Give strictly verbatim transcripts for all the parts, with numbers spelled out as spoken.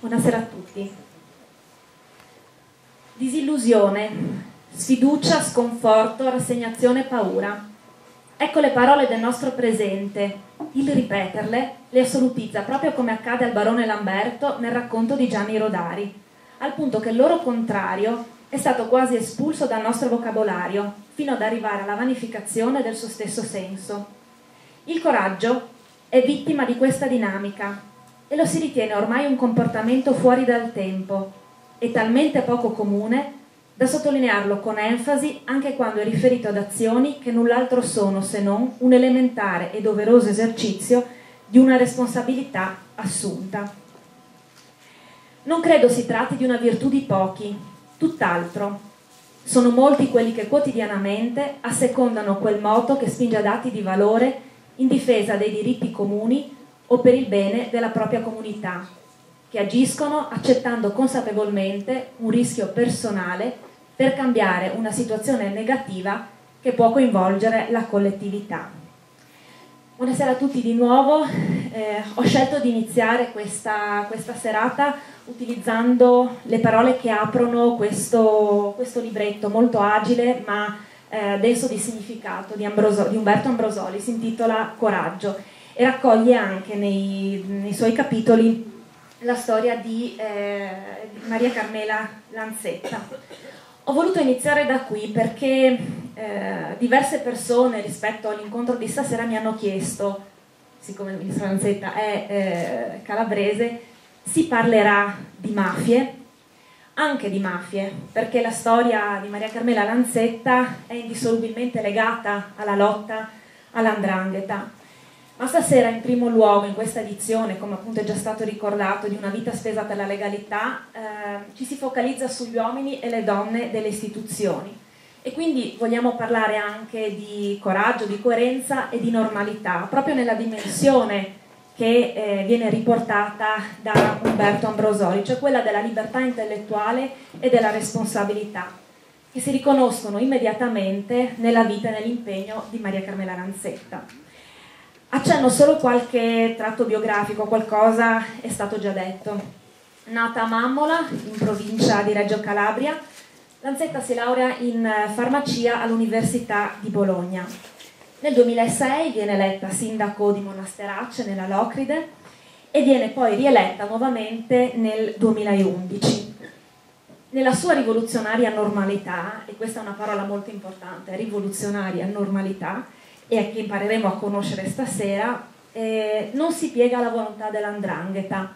Buonasera a tutti. Disillusione, sfiducia, sconforto, rassegnazione, paura. Ecco le parole del nostro presente. Il ripeterle le assolutizza, proprio come accade al barone Lamberto nel racconto di Gianni Rodari, al punto che il loro contrario è stato quasi espulso dal nostro vocabolario, fino ad arrivare alla vanificazione del suo stesso senso. Il coraggio è vittima di questa dinamica e lo si ritiene ormai un comportamento fuori dal tempo e talmente poco comune da sottolinearlo con enfasi anche quando è riferito ad azioni che null'altro sono se non un elementare e doveroso esercizio di una responsabilità assunta. Non credo si tratti di una virtù di pochi, tutt'altro. Sono molti quelli che quotidianamente assecondano quel moto che spinge ad atti di valore in difesa dei diritti comuni o per il bene della propria comunità, che agiscono accettando consapevolmente un rischio personale per cambiare una situazione negativa che può coinvolgere la collettività. Buonasera a tutti di nuovo. Eh, ho scelto di iniziare questa, questa serata utilizzando le parole che aprono questo, questo libretto molto agile ma eh, denso di significato di, Ambroso, di Umberto Ambrosoli. Si intitola Coraggio e raccoglie anche nei, nei suoi capitoli la storia di, eh, di Maria Carmela Lanzetta. Ho voluto iniziare da qui perché eh, diverse persone rispetto all'incontro di stasera mi hanno chiesto, siccome il ministro Lanzetta è eh, calabrese, si parlerà di mafie, anche di mafie, perché la storia di Maria Carmela Lanzetta è indissolubilmente legata alla lotta all''ndrangheta. Ma stasera in primo luogo in questa edizione, come appunto è già stato ricordato, di Una vita spesa per la legalità, eh, ci si focalizza sugli uomini e le donne delle istituzioni e quindi vogliamo parlare anche di coraggio, di coerenza e di normalità, proprio nella dimensione che eh, viene riportata da Umberto Ambrosoli, cioè quella della libertà intellettuale e della responsabilità, che si riconoscono immediatamente nella vita e nell'impegno di Maria Carmela Lanzetta. Accenno solo qualche tratto biografico, qualcosa è stato già detto. Nata a Mammola, in provincia di Reggio Calabria, Lanzetta si laurea in farmacia all'Università di Bologna. Nel duemilasei viene eletta sindaco di Monasterace, nella Locride, e viene poi rieletta nuovamente nel duemilaundici. Nella sua rivoluzionaria normalità, e questa è una parola molto importante, rivoluzionaria normalità, e che impareremo a conoscere stasera, eh, non si piega alla volontà dell''ndrangheta.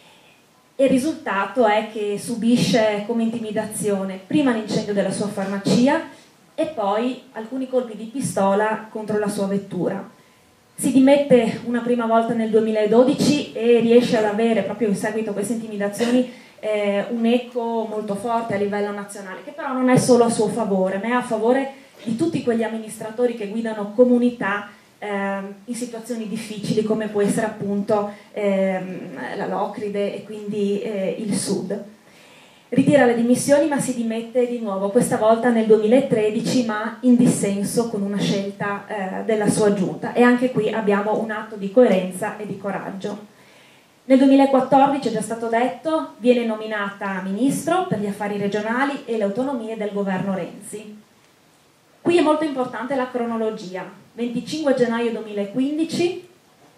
E il risultato è che subisce come intimidazione prima l'incendio della sua farmacia e poi alcuni colpi di pistola contro la sua vettura. Si dimette una prima volta nel duemiladodici e riesce ad avere, proprio in seguito a queste intimidazioni, eh, un eco molto forte a livello nazionale, che però non è solo a suo favore, ma è a favore di tutti quegli amministratori che guidano comunità eh, in situazioni difficili come può essere appunto eh, la Locride e quindi eh, il Sud. Ritira le dimissioni ma si dimette di nuovo, questa volta nel duemilatredici ma in dissenso con una scelta eh, della sua giunta, e anche qui abbiamo un atto di coerenza e di coraggio. Nel duemilaquattordici, è già stato detto, viene nominata ministro per gli affari regionali e le autonomie del governo Renzi. Qui è molto importante la cronologia. venticinque gennaio duemilaquindici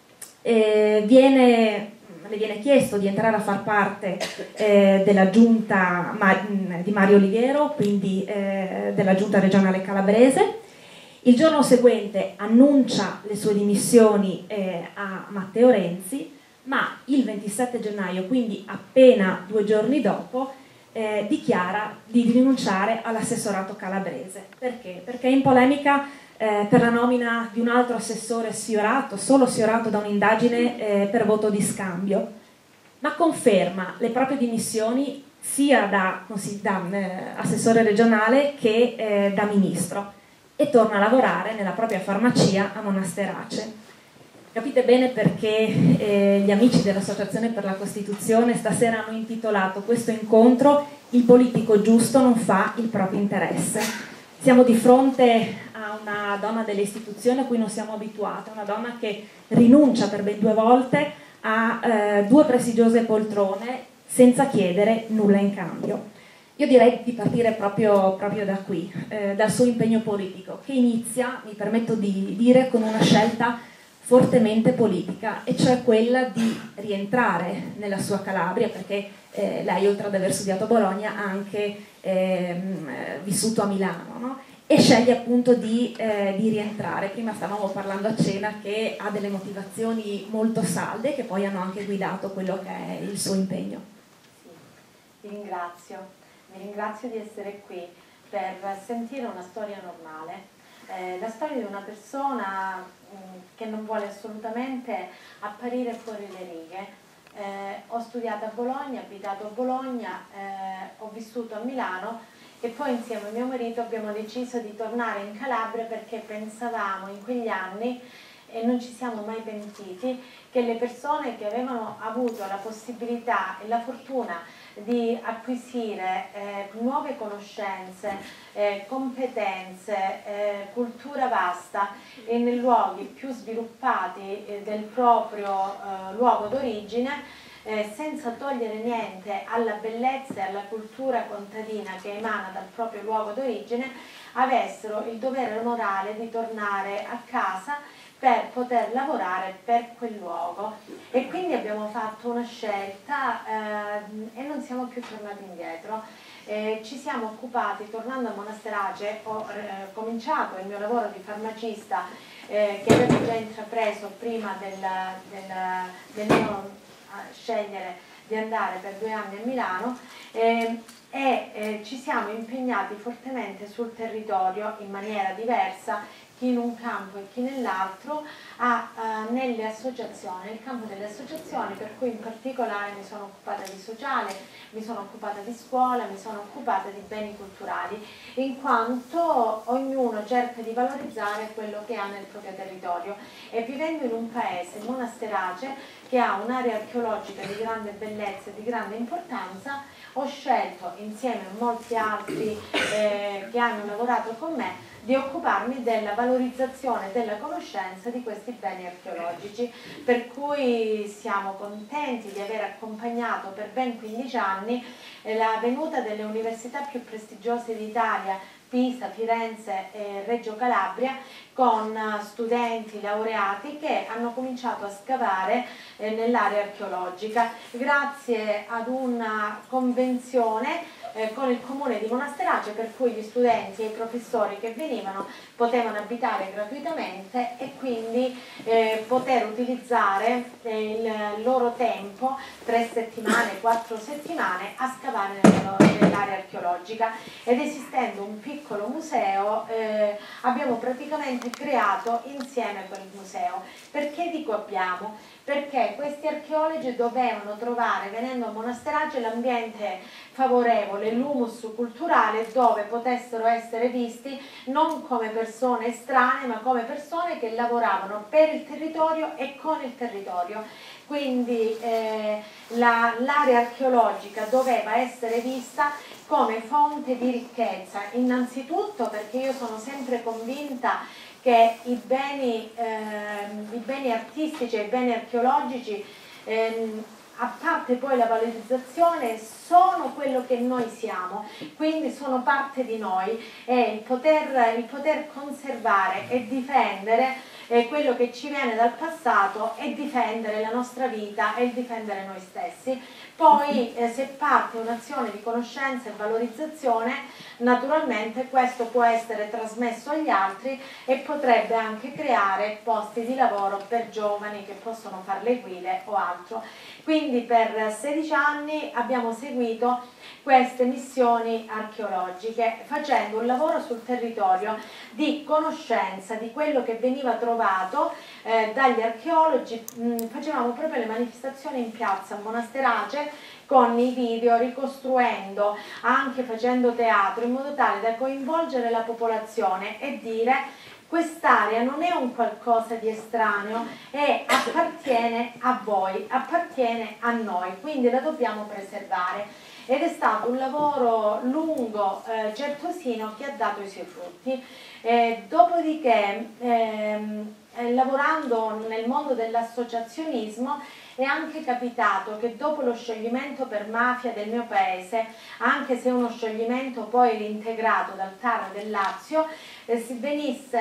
eh, viene, le viene chiesto di entrare a far parte eh, della giunta ma, di Mario Oliviero, quindi eh, della giunta regionale calabrese. Il giorno seguente annuncia le sue dimissioni eh, a Matteo Renzi, ma il ventisette gennaio, quindi appena due giorni dopo, Eh, dichiara di rinunciare all'assessorato calabrese. Perché? Perché è in polemica eh, per la nomina di un altro assessore sfiorato, solo sfiorato da un'indagine eh, per voto di scambio, ma conferma le proprie dimissioni sia da, da eh, assessore regionale che eh, da ministro e torna a lavorare nella propria farmacia a Monasterace. Capite bene perché eh, gli amici dell'Associazione per la Costituzione stasera hanno intitolato questo incontro "Il politico giusto non fa il proprio interesse". Siamo di fronte a una donna delle istituzioni a cui non siamo abituate, una donna che rinuncia per ben due volte a eh, due prestigiose poltrone senza chiedere nulla in cambio. Io direi di partire proprio, proprio da qui, eh, dal suo impegno politico, che inizia, mi permetto di dire, con una scelta fortemente politica, e cioè quella di rientrare nella sua Calabria, perché eh, lei, oltre ad aver studiato a Bologna, ha anche ehm, vissuto a Milano, no? E sceglie appunto di, eh, di rientrare. Prima stavamo parlando a cena che ha delle motivazioni molto salde che poi hanno anche guidato quello che è il suo impegno. Sì, ti ringrazio. Vi ringrazio di essere qui per sentire una storia normale, eh, la storia di una persona mh, che non vuole assolutamente apparire fuori le righe. Eh, ho studiato a Bologna, abitato a Bologna, eh, ho vissuto a Milano e poi insieme a mio marito abbiamo deciso di tornare in Calabria perché pensavamo in quegli anni, e non ci siamo mai pentiti, che le persone che avevano avuto la possibilità e la fortuna di acquisire eh, nuove conoscenze, eh, competenze, eh, cultura vasta e nei luoghi più sviluppati eh, del proprio eh, luogo d'origine, eh, senza togliere niente alla bellezza e alla cultura contadina che emana dal proprio luogo d'origine, avessero il dovere morale di tornare a casa per poter lavorare per quel luogo. E quindi abbiamo fatto una scelta eh, e non siamo più tornati indietro. Eh, ci siamo occupati, tornando a Monasterace, ho eh, cominciato il mio lavoro di farmacista eh, che avevo già intrapreso prima del, del, del mio eh, scegliere di andare per due anni a Milano, eh, e eh, ci siamo impegnati fortemente sul territorio in maniera diversa, chi in un campo e chi nell'altro, uh, nelle associazioni, nel campo delle associazioni, per cui in particolare mi sono occupata di sociale, mi sono occupata di scuola, mi sono occupata di beni culturali, in quanto ognuno cerca di valorizzare quello che ha nel proprio territorio. E vivendo in un paese, Monasterace, che ha un'area archeologica di grande bellezza e di grande importanza, ho scelto, insieme a molti altri eh, che hanno lavorato con me, di occuparmi della valorizzazione della conoscenza di questi beni archeologici, per cui siamo contenti di aver accompagnato per ben quindici anni la venuta delle università più prestigiose d'Italia, Pisa, Firenze e Reggio Calabria, con studenti laureati che hanno cominciato a scavare eh, nell'area archeologica grazie ad una convenzione eh, con il comune di Monasterace, per cui gli studenti e i professori che venivano potevano abitare gratuitamente e quindi eh, poter utilizzare eh, il loro tempo, tre settimane, quattro settimane, a scavare nell'area archeologica. Ed esistendo un piccolo museo eh, abbiamo praticamente creato insieme quel museo. Perché dico abbiamo? Perché questi archeologi dovevano trovare, venendo a Monasterace, l'ambiente favorevole, l'humus culturale, dove potessero essere visti non come persone estranee, ma come persone che lavoravano per il territorio e con il territorio. Quindi eh, l'area archeologica doveva essere vista come fonte di ricchezza, innanzitutto perché io sono sempre convinta che i beni, ehm, i beni artistici e i beni archeologici, ehm, a parte poi la valorizzazione, sono quello che noi siamo, quindi sono parte di noi, e il poter, il poter conservare e difendere eh, quello che ci viene dal passato e difendere la nostra vita e difendere noi stessi. Poi eh, se parte un'azione di conoscenza e valorizzazione, naturalmente questo può essere trasmesso agli altri e potrebbe anche creare posti di lavoro per giovani che possono fare le guide o altro. Quindi per sedici anni abbiamo seguito queste missioni archeologiche, facendo un lavoro sul territorio di conoscenza di quello che veniva trovato eh, dagli archeologi. Mh, facevamo proprio le manifestazioni in piazza a Monasterace con i video, ricostruendo, anche facendo teatro, in modo tale da coinvolgere la popolazione e dire: quest'area non è un qualcosa di estraneo, e appartiene a voi, appartiene a noi, quindi la dobbiamo preservare. Ed è stato un lavoro lungo, eh, certosino, che ha dato i suoi frutti. Eh, dopodiché ehm, eh, lavorando nel mondo dell'associazionismo è anche capitato che dopo lo scioglimento per mafia del mio paese, anche se uno scioglimento poi reintegrato dal T A R del Lazio, eh, si venisse,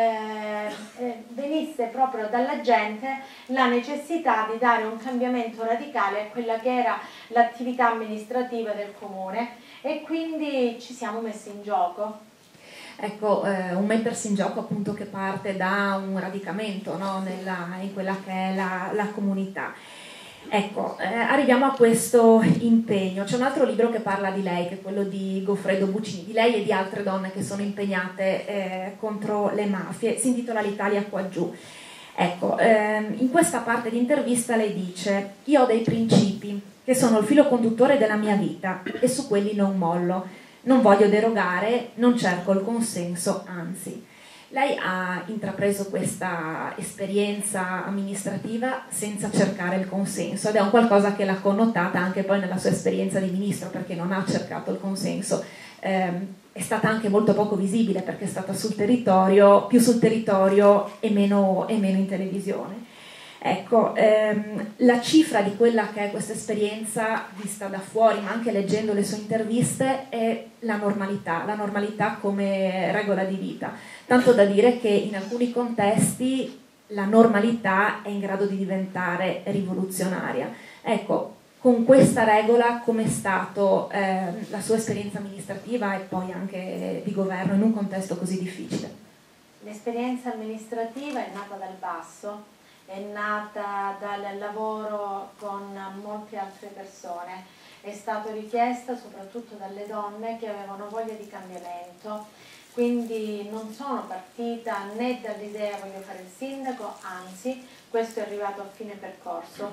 eh, eh, venisse proprio dalla gente la necessità di dare un cambiamento radicale a quella che era l'attività amministrativa del comune, e quindi ci siamo messi in gioco. Ecco, eh, un mettersi in gioco appunto che parte da un radicamento, no? Nella, in quella che è la, la comunità. Ecco, eh, arriviamo a questo impegno. C'è un altro libro che parla di lei, che è quello di Goffredo Buccini, di lei e di altre donne che sono impegnate eh, contro le mafie, si intitola L'Italia qua giù. Ecco, ehm, in questa parte di intervista lei dice: io ho dei principi che sono il filo conduttore della mia vita e su quelli non mollo. Non voglio derogare, non cerco il consenso, anzi. Lei ha intrapreso questa esperienza amministrativa senza cercare il consenso, ed è un qualcosa che l'ha connotata anche poi nella sua esperienza di ministro, perché non ha cercato il consenso. Eh, è stata anche molto poco visibile perché è stata sul territorio, più sul territorio e meno, e meno in televisione. Ecco, ehm, la cifra di quella che è questa esperienza vista da fuori, ma anche leggendo le sue interviste, è la normalità, la normalità come regola di vita. Tanto da dire che in alcuni contesti la normalità è in grado di diventare rivoluzionaria. Ecco, con questa regola com'è stata eh, la sua esperienza amministrativa e poi anche di governo in un contesto così difficile? L'esperienza amministrativa è nata dal basso, è nata dal lavoro con molte altre persone, è stata richiesta soprattutto dalle donne che avevano voglia di cambiamento, quindi non sono partita né dall'idea voglio fare il sindaco, anzi questo è arrivato a fine percorso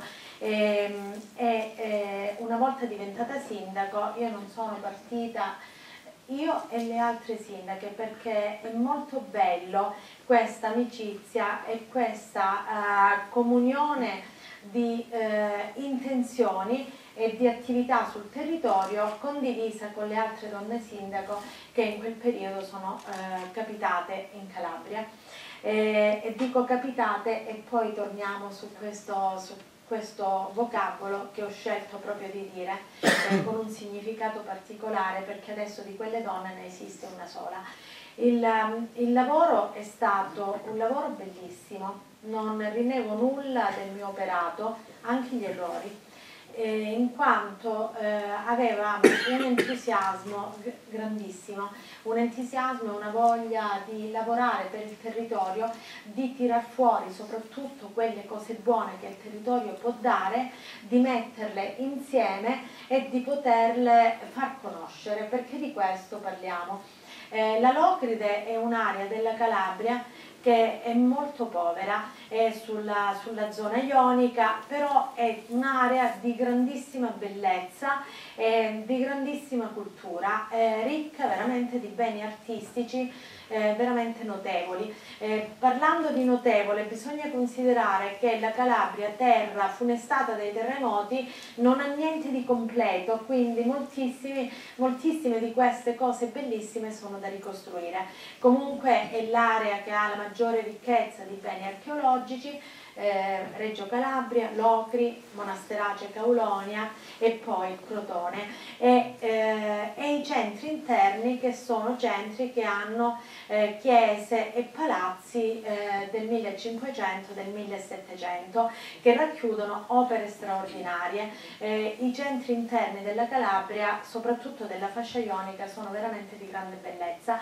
e, e, e una volta diventata sindaco io non sono partita io e le altre sindache, perché è molto bello questa amicizia e questa uh, comunione di uh, intenzioni e di attività sul territorio condivisa con le altre donne sindaco che in quel periodo sono uh, capitate in Calabria. E, e dico capitate e poi torniamo su questo, su questo vocabolo che ho scelto proprio di dire eh, con un significato particolare, perché adesso di quelle donne ne esiste una sola. Il, um, il lavoro è stato un lavoro bellissimo, non rinego nulla del mio operato, anche gli errori, eh, in quanto eh, aveva un entusiasmo grandissimo, un entusiasmo e una voglia di lavorare per il territorio, di tirar fuori soprattutto quelle cose buone che il territorio può dare, di metterle insieme e di poterle far conoscere, perché di questo parliamo. Eh, la Locride è un'area della Calabria che è molto povera, è sulla, sulla zona ionica, però è un'area di grandissima bellezza e di grandissima cultura, è ricca veramente di beni artistici eh, veramente notevoli. Eh, parlando di notevole bisogna considerare che la Calabria, terra funestata dai terremoti, non ha niente di completo, quindi moltissime, moltissime di queste cose bellissime sono da ricostruire. Comunque è l'area che ha la maggiore ricchezza di beni archeologici, eh, Reggio Calabria, Locri, Monasterace Caulonia e poi Crotone, e, eh, e i centri interni che sono centri che hanno eh, chiese e palazzi eh, del millecinquecento, del millesettecento, che racchiudono opere straordinarie. Eh, i centri interni della Calabria, soprattutto della fascia ionica, sono veramente di grande bellezza,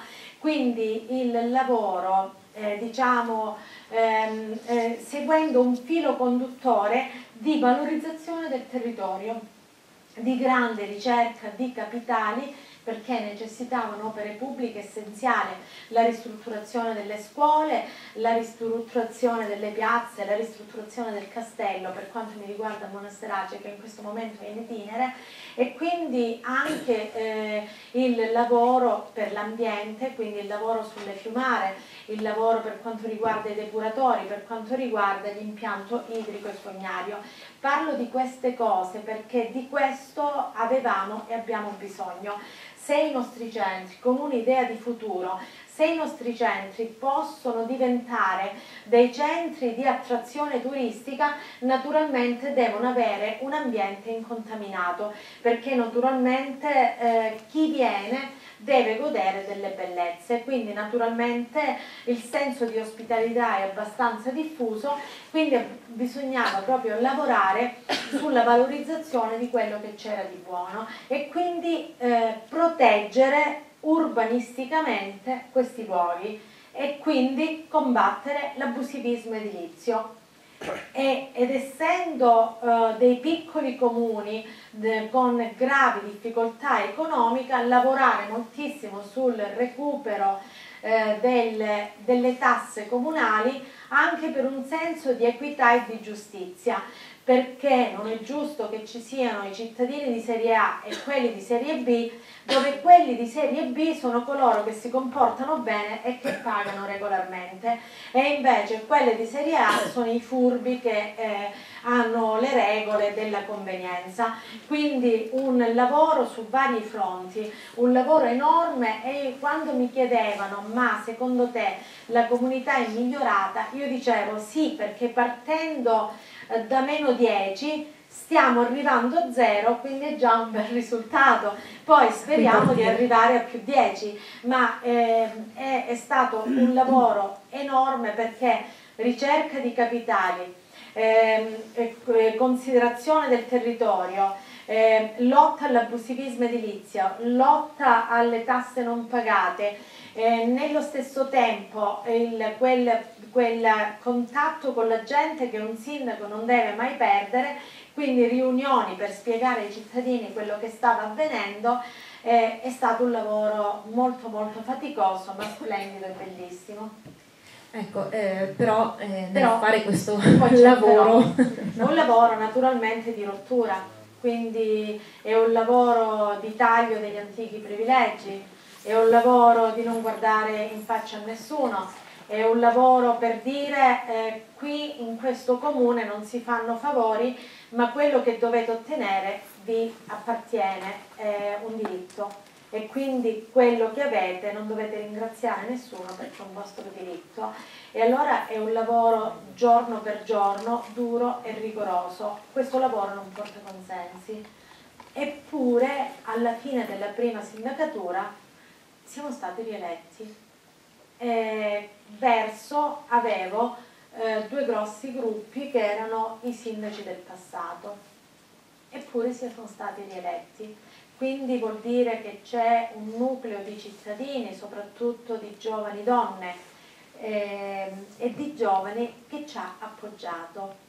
quindi il lavoro Eh, diciamo ehm, eh, seguendo un filo conduttore di valorizzazione del territorio, di grande ricerca di capitali, perché necessitavano opere pubbliche essenziali, la ristrutturazione delle scuole, la ristrutturazione delle piazze, la ristrutturazione del castello per quanto mi riguarda Monasterace, che in questo momento è in itinere, e quindi anche eh, il lavoro per l'ambiente, quindi il lavoro sulle fiumare, il lavoro per quanto riguarda i depuratori, per quanto riguarda l'impianto idrico e fognario. Parlo di queste cose perché di questo avevamo e abbiamo bisogno. Se i nostri centri, con un'idea di futuro, se i nostri centri possono diventare dei centri di attrazione turistica, naturalmente devono avere un ambiente incontaminato, perché naturalmente eh, chi viene deve godere delle bellezze, quindi naturalmente il senso di ospitalità è abbastanza diffuso, quindi bisognava proprio lavorare sulla valorizzazione di quello che c'era di buono e quindi eh, proteggere urbanisticamente questi luoghi e quindi combattere l'abusivismo edilizio. E, ed essendo eh, dei piccoli comuni de, con gravi difficoltà economica, lavorare moltissimo sul recupero eh, delle, delle tasse comunali anche per un senso di equità e di giustizia, perché non è giusto che ci siano i cittadini di serie A e quelli di serie B, dove quelli di serie B sono coloro che si comportano bene e che pagano regolarmente, e invece quelli di serie A sono i furbi che eh, hanno le regole della convenienza. Quindi un lavoro su vari fronti, un lavoro enorme. E quando mi chiedevano ma secondo te la comunità è migliorata, io dicevo sì, perché partendo eh, da meno dieci stiamo arrivando a zero, quindi è già un bel risultato. Poi speriamo di arrivare a più dieci, ma eh, è, è stato un lavoro enorme, perché ricerca di capitali, eh, eh, considerazione del territorio, eh, lotta all'abusivismo edilizio, lotta alle tasse non pagate, eh, nello stesso tempo il, quel, quel contatto con la gente che un sindaco non deve mai perdere, quindi riunioni per spiegare ai cittadini quello che stava avvenendo. Eh, è stato un lavoro molto molto faticoso, ma splendido e bellissimo. Ecco, eh, però, eh, nel però fare questo lavoro... È un lavoro naturalmente di rottura, quindi è un lavoro di taglio degli antichi privilegi, è un lavoro di non guardare in faccia a nessuno, è un lavoro per dire eh, qui in questo comune non si fanno favori, ma quello che dovete ottenere vi appartiene, è un diritto, e quindi quello che avete non dovete ringraziare nessuno perché è un vostro diritto. E allora è un lavoro giorno per giorno, duro e rigoroso. Questo lavoro non porta consensi, eppure alla fine della prima sindacatura siamo stati rieletti. Eh, verso avevo eh, due grossi gruppi che erano i sindaci del passato, eppure siamo stati rieletti. Quindi vuol dire che c'è un nucleo di cittadini, soprattutto di giovani donne eh, e di giovani, che ci ha appoggiato.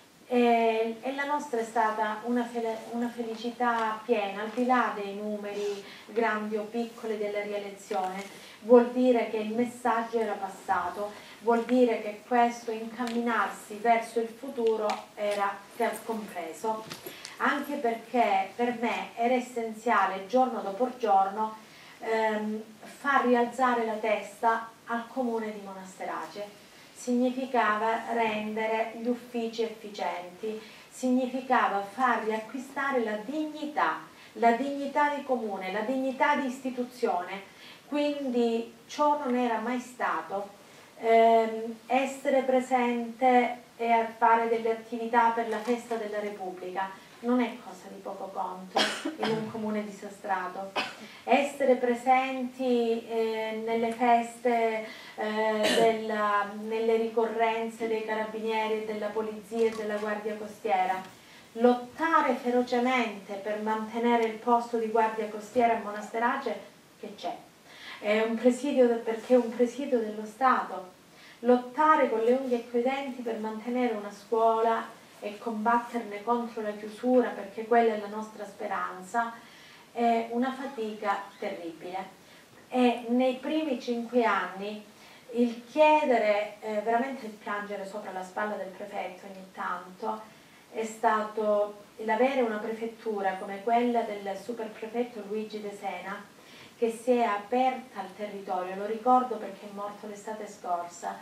E, e la nostra è stata una, fel una felicità piena, al di là dei numeri grandi o piccoli della rielezione. Vuol dire che il messaggio era passato, vuol dire che questo incamminarsi verso il futuro era compreso, anche perché per me era essenziale giorno dopo giorno ehm, far rialzare la testa al comune di Monasterace. Significava rendere gli uffici efficienti, significava far riacquistare la dignità, la dignità di comune, la dignità di istituzione. Quindi ciò non era mai stato. Eh, essere presente e fare delle attività per la festa della Repubblica non è cosa di poco conto in un comune disastrato. Essere presenti eh, nelle feste, eh, della, nelle ricorrenze dei carabinieri, della polizia e della guardia costiera, lottare ferocemente per mantenere il posto di guardia costiera a Monasterace, che c'è, è un presidio, perché è un presidio dello Stato. Lottare con le unghie e coi denti per mantenere una scuola e combatterne contro la chiusura, perché quella è la nostra speranza, è una fatica terribile. E nei primi cinque anni il chiedere, eh, veramente il piangere sopra la spalla del prefetto ogni tanto, è stato l'avere una prefettura come quella del superprefetto Luigi De Sena, che si è aperta al territorio. Lo ricordo perché è morto l'estate scorsa,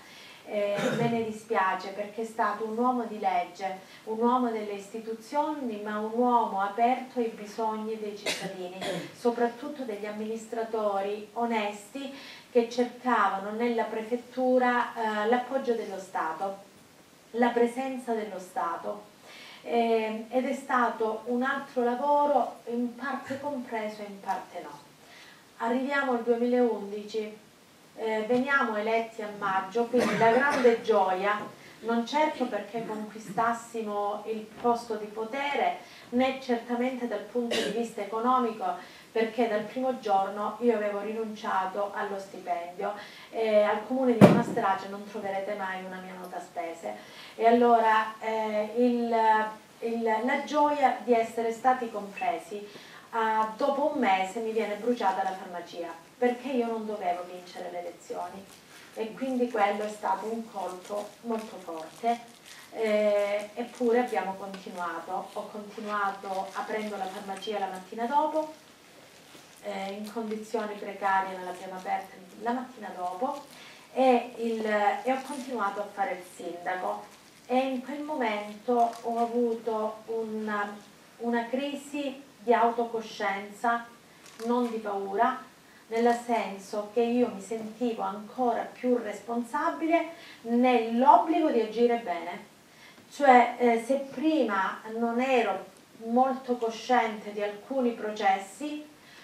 Eh, me ne dispiace perché è stato un uomo di legge, un uomo delle istituzioni, ma un uomo aperto ai bisogni dei cittadini, soprattutto degli amministratori onesti che cercavano nella prefettura eh, l'appoggio dello Stato, la presenza dello Stato. Eh, ed è stato un altro lavoro in parte compreso e in parte no. Arriviamo al duemilaundici. Eh, veniamo eletti a maggio, quindi la grande gioia, non certo perché conquistassimo il posto di potere, né certamente dal punto di vista economico, perché dal primo giorno io avevo rinunciato allo stipendio e al comune di Monasterace non troverete mai una mia nota spese. E allora eh, il, il, la gioia di essere stati compresi, uh, dopo un mese mi viene bruciata la farmacia, perché io non dovevo vincere le elezioni e quindi quello è stato un colpo molto forte, eh, eppure abbiamo continuato. Ho continuato aprendo la farmacia la mattina dopo, eh, in condizioni precarie nella prima aperta la mattina dopo e, il, e ho continuato a fare il sindaco e in quel momento ho avuto una, una crisi di autocoscienza, non di paura, nel senso che io mi sentivo ancora più responsabile nell'obbligo di agire bene. Cioè eh, se prima non ero molto cosciente di alcuni processi,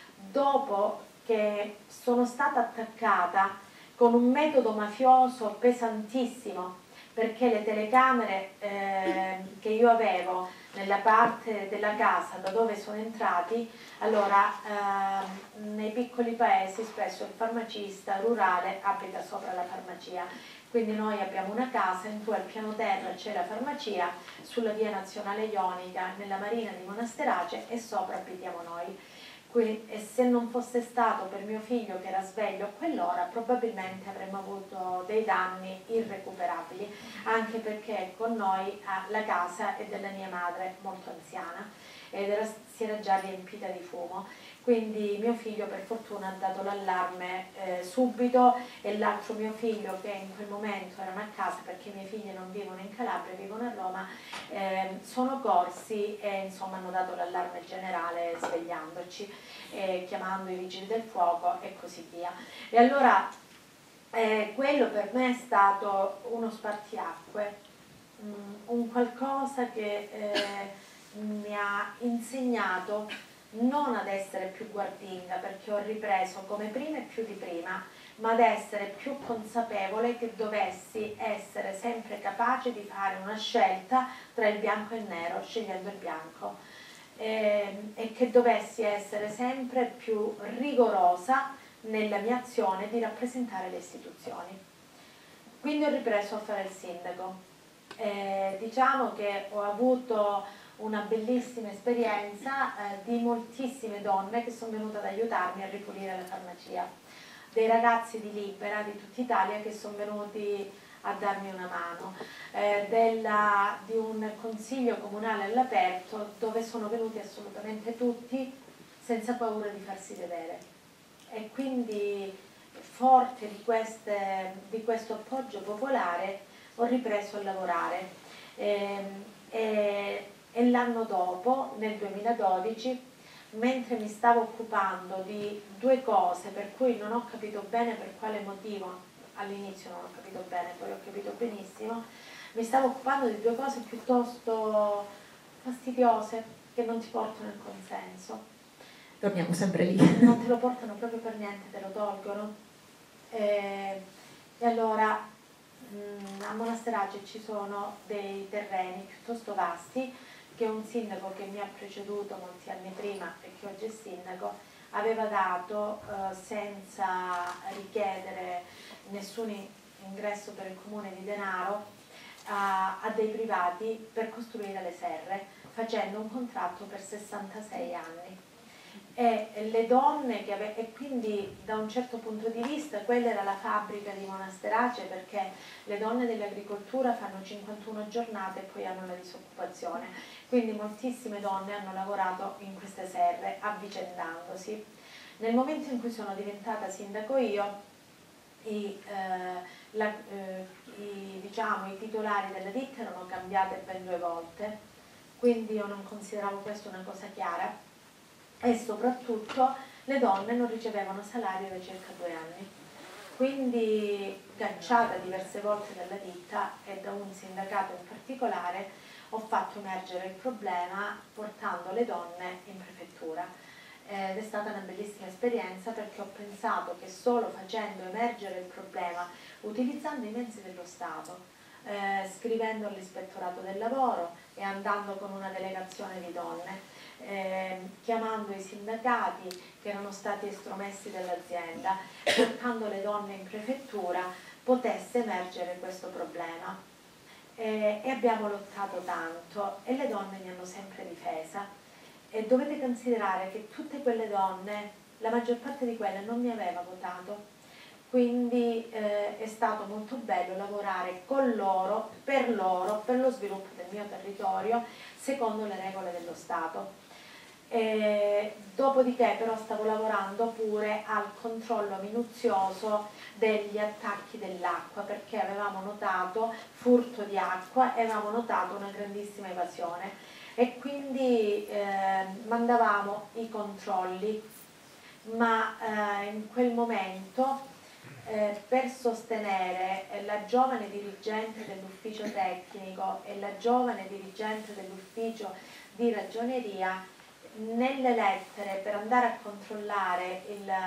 dopo che sono stata attaccata con un metodo mafioso pesantissimo, perché le telecamere eh, che io avevo nella parte della casa da dove sono entrati, allora eh, nei piccoli paesi spesso il farmacista rurale abita sopra la farmacia, quindi noi abbiamo una casa in cui al piano terra c'è la farmacia, sulla via nazionale ionica nella marina di Monasterace e sopra abitiamo noi. Quindi, e se non fosse stato per mio figlio che era sveglio a quell'ora, probabilmente avremmo avuto dei danni irrecuperabili, anche perché con noi ah, la casa è della mia madre molto anziana ed era, si era già riempita di fumo. Quindi mio figlio per fortuna ha dato l'allarme eh, subito e l'altro mio figlio, che in quel momento erano a casa perché i miei figli non vivono in Calabria, vivono a Roma, eh, sono corsi e insomma hanno dato l'allarme generale svegliandoci, eh, chiamando i vigili del fuoco e così via. E allora eh, quello per me è stato uno spartiacque, mh, un qualcosa che eh, mi ha insegnato non ad essere più guardinga, perché ho ripreso come prima e più di prima, ma ad essere più consapevole che dovessi essere sempre capace di fare una scelta tra il bianco e il nero, scegliendo il bianco, e, e che dovessi essere sempre più rigorosa nella mia azione di rappresentare le istituzioni. Quindi ho ripreso a fare il sindaco. Eh, diciamo che ho avuto una bellissima esperienza eh, di moltissime donne che sono venute ad aiutarmi a ripulire la farmacia, dei ragazzi di Libera di tutta Italia che sono venuti a darmi una mano, eh, della, di un consiglio comunale all'aperto dove sono venuti assolutamente tutti senza paura di farsi vedere, e quindi forte di, queste, di questo appoggio popolare ho ripreso a lavorare. E, e, e l'anno dopo, nel duemiladodici, mentre mi stavo occupando di due cose per cui non ho capito bene per quale motivo, all'inizio non ho capito bene, poi ho capito benissimo, mi stavo occupando di due cose piuttosto fastidiose che non ti portano il consenso. Torniamo sempre lì. Non te lo portano proprio per niente, te lo tolgono. E, e allora mh, a Monasterace ci sono dei terreni piuttosto vasti che un sindaco che mi ha preceduto molti anni prima e che oggi è sindaco aveva dato eh, senza richiedere nessun ingresso per il comune di denaro a, a dei privati per costruire le serre, facendo un contratto per sessantasei anni. E le donne che ave- e quindi da un certo punto di vista quella era la fabbrica di Monasterace, perché le donne dell'agricoltura fanno cinquantuno giornate e poi hanno la disoccupazione, quindi moltissime donne hanno lavorato in queste serre avvicendandosi. Nel momento in cui sono diventata sindaco io, i, eh, la, eh, i diciamo, i titolari della ditta erano cambiate ben due volte, quindi io non consideravo questa una cosa chiara, e soprattutto le donne non ricevevano salario da circa due anni. Quindi, cacciata diverse volte dalla ditta e da un sindacato in particolare, ho fatto emergere il problema portando le donne in prefettura. Ed è stata una bellissima esperienza, perché ho pensato che solo facendo emergere il problema, utilizzando i mezzi dello Stato, eh, scrivendo all'ispettorato del lavoro e andando con una delegazione di donne, eh, chiamando i sindacati che erano stati estromessi dall'azienda, portando le donne in prefettura, potesse emergere questo problema. Eh, e abbiamo lottato tanto e le donne mi hanno sempre difesa. E dovete considerare che tutte quelle donne, la maggior parte di quelle non mi aveva votato, quindi eh, è stato molto bello lavorare con loro, per loro, per lo sviluppo del mio territorio, secondo le regole dello Stato. E dopodiché però stavo lavorando pure al controllo minuzioso degli attacchi dell'acqua, perché avevamo notato furto di acqua e avevamo notato una grandissima evasione. E quindi eh, mandavamo i controlli, ma eh, in quel momento eh, per sostenere la giovane dirigente dell'ufficio tecnico e la giovane dirigente dell'ufficio di ragioneria, nelle lettere per andare a controllare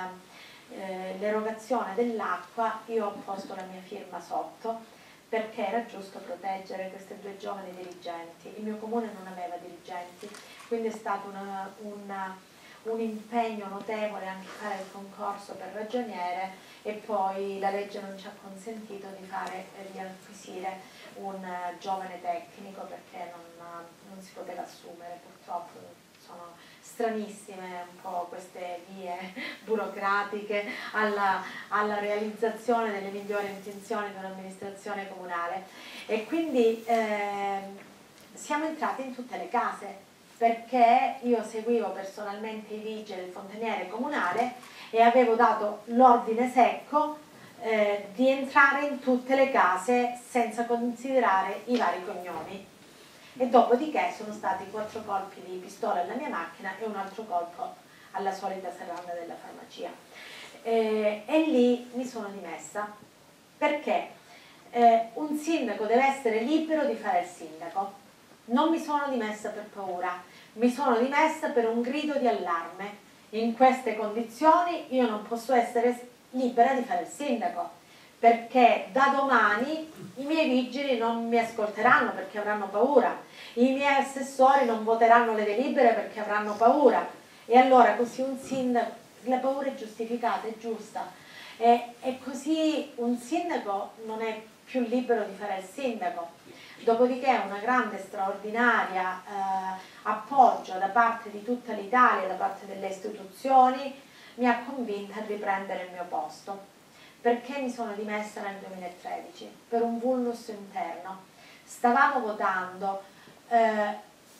eh, l'erogazione dell'acqua io ho posto la mia firma sotto, perché era giusto proteggere queste due giovani dirigenti. Il mio comune non aveva dirigenti, quindi è stato una, una, un impegno notevole anche fare il concorso per ragioniere, e poi la legge non ci ha consentito di fare di acquisire un giovane tecnico, perché non, non si poteva assumere, purtroppo. Sono stranissime un po' queste vie burocratiche alla, alla realizzazione delle migliori intenzioni di un'amministrazione comunale. E quindi eh, siamo entrati in tutte le case, perché io seguivo personalmente i vigili del fontaniere comunale e avevo dato l'ordine secco eh, di entrare in tutte le case senza considerare i vari cognomi. E dopodiché sono stati quattro colpi di pistola alla mia macchina e un altro colpo alla solita serranda della farmacia. E, e lì mi sono dimessa, perché eh, un sindaco deve essere libero di fare il sindaco. Non mi sono dimessa per paura, mi sono dimessa per un grido di allarme. In queste condizioni io non posso essere libera di fare il sindaco, perché da domani i miei vigili non mi ascolteranno perché avranno paura, i miei assessori non voteranno le delibere perché avranno paura, e allora così un sindaco, la paura è giustificata, è giusta, e, e così un sindaco non è più libero di fare il sindaco. Dopodiché una grande, straordinaria eh, appoggio da parte di tutta l'Italia, da parte delle istituzioni, mi ha convinta a riprendere il mio posto. Perché mi sono dimessa nel duemilatredici? Per un vulnus interno. Stavamo votando, eh,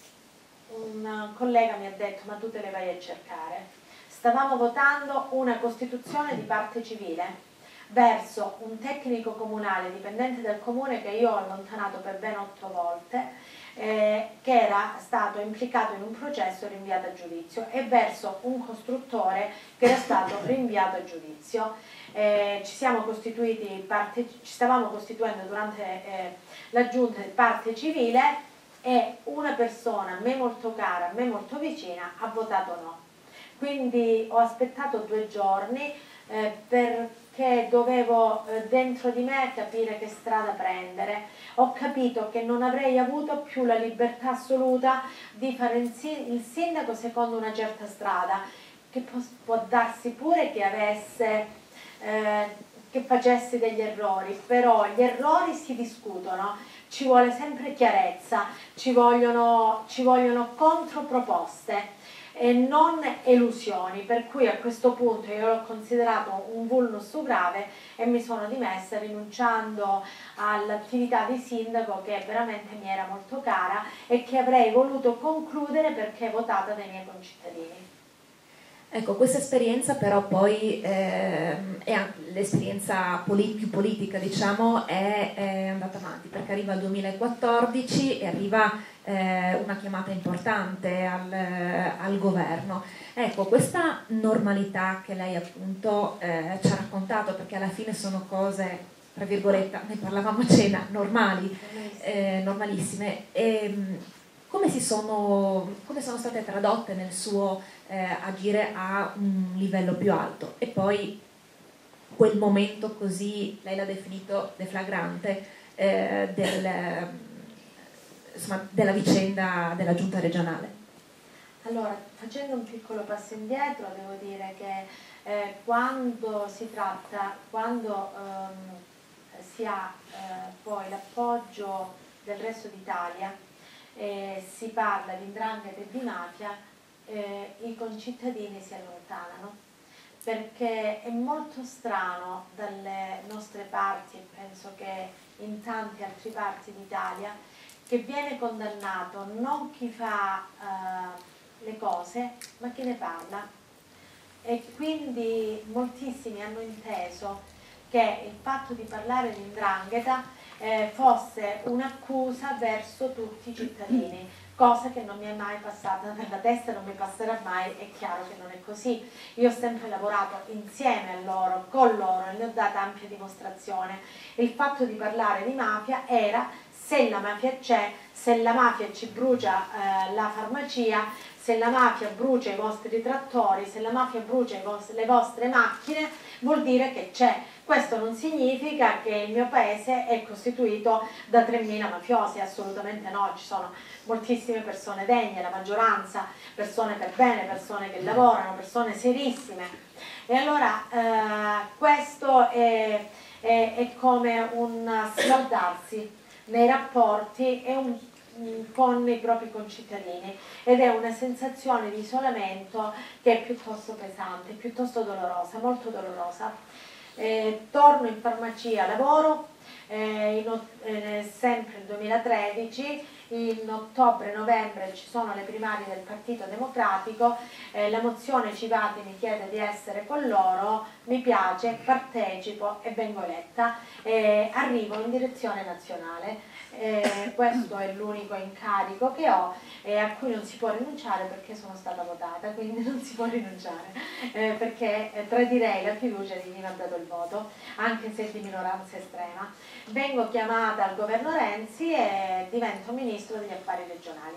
un collega mi ha detto: ma tu te le vai a cercare. Stavamo votando una costituzione di parte civile verso un tecnico comunale dipendente dal comune che io ho allontanato per ben otto volte, eh, che era stato implicato in un processo e rinviato a giudizio, e verso un costruttore che era stato rinviato a giudizio. Eh, ci siamo costituiti parte, ci stavamo costituendo durante eh, la giunta di parte civile, e una persona a me molto cara, a me molto vicina, ha votato no. Quindi ho aspettato due giorni eh, perché dovevo eh, dentro di me capire che strada prendere. Ho capito che non avrei avuto più la libertà assoluta di fare il sindaco secondo una certa strada, che può, può darsi pure che avesse Eh, che facessi degli errori, però gli errori si discutono, ci vuole sempre chiarezza, ci vogliono, ci vogliono controproposte e non elusioni, per cui a questo punto io l'ho considerato un vulnus grave e mi sono dimessa, rinunciando all'attività di sindaco che veramente mi era molto cara e che avrei voluto concludere perché votata dai miei concittadini. Ecco, questa esperienza però poi, eh, l'esperienza poli- più politica, diciamo, è, è andata avanti. avanti, perché arriva il duemilaquattordici e arriva eh, una chiamata importante al, eh, al governo. Ecco, questa normalità che lei appunto eh, ci ha raccontato, perché alla fine sono cose, tra virgolette, ne parlavamo a cena, normali, eh, normalissime, e, come, si sono, come sono state tradotte nel suo eh, agire a un livello più alto? E poi quel momento così, lei l'ha definito deflagrante, eh, del, insomma, della vicenda della giunta regionale. Allora, facendo un piccolo passo indietro, devo dire che eh, quando si tratta, quando ehm, si ha eh, poi l'appoggio del resto d'Italia, eh, si parla di 'ndrangheta e di mafia, eh, i concittadini si allontanano, perché è molto strano dalle nostre parti, e penso che in tante altre parti d'Italia, che viene condannato non chi fa eh, le cose, ma chi ne parla. E quindi moltissimi hanno inteso che il fatto di parlare di 'ndrangheta eh, fosse un'accusa verso tutti i cittadini, cosa che non mi è mai passata nella testa e non mi passerà mai. È chiaro che non è così. Io ho sempre lavorato insieme a loro, con loro, e ne ho data ampia dimostrazione. Il fatto di parlare di mafia era: se la mafia c'è, se la mafia ci brucia eh, la farmacia, se la mafia brucia i vostri trattori, se la mafia brucia i vos- le vostre macchine, vuol dire che c'è. Questo non significa che il mio paese è costituito da tremila mafiosi, assolutamente no, ci sono moltissime persone degne, la maggioranza persone per bene, persone che lavorano, persone serissime. E allora eh, questo è, è, è come un smaldarsi nei rapporti e un con i propri concittadini, ed è una sensazione di isolamento che è piuttosto pesante, piuttosto dolorosa, molto dolorosa. Eh, torno in farmacia, lavoro, eh, in, eh, sempre il duemilatredici, in ottobre-novembre ci sono le primarie del Partito Democratico, eh, la mozione Civati mi chiede di essere con loro, mi piace, partecipo e vengo eletta, eh, arrivo in direzione nazionale. Eh, questo è l'unico incarico che ho e eh, a cui non si può rinunciare, perché sono stata votata, quindi non si può rinunciare, eh, perché eh, tradirei la fiducia di chi mi ha dato il voto, anche se di minoranza estrema. Vengo chiamata al governo Renzi e divento ministro degli affari regionali.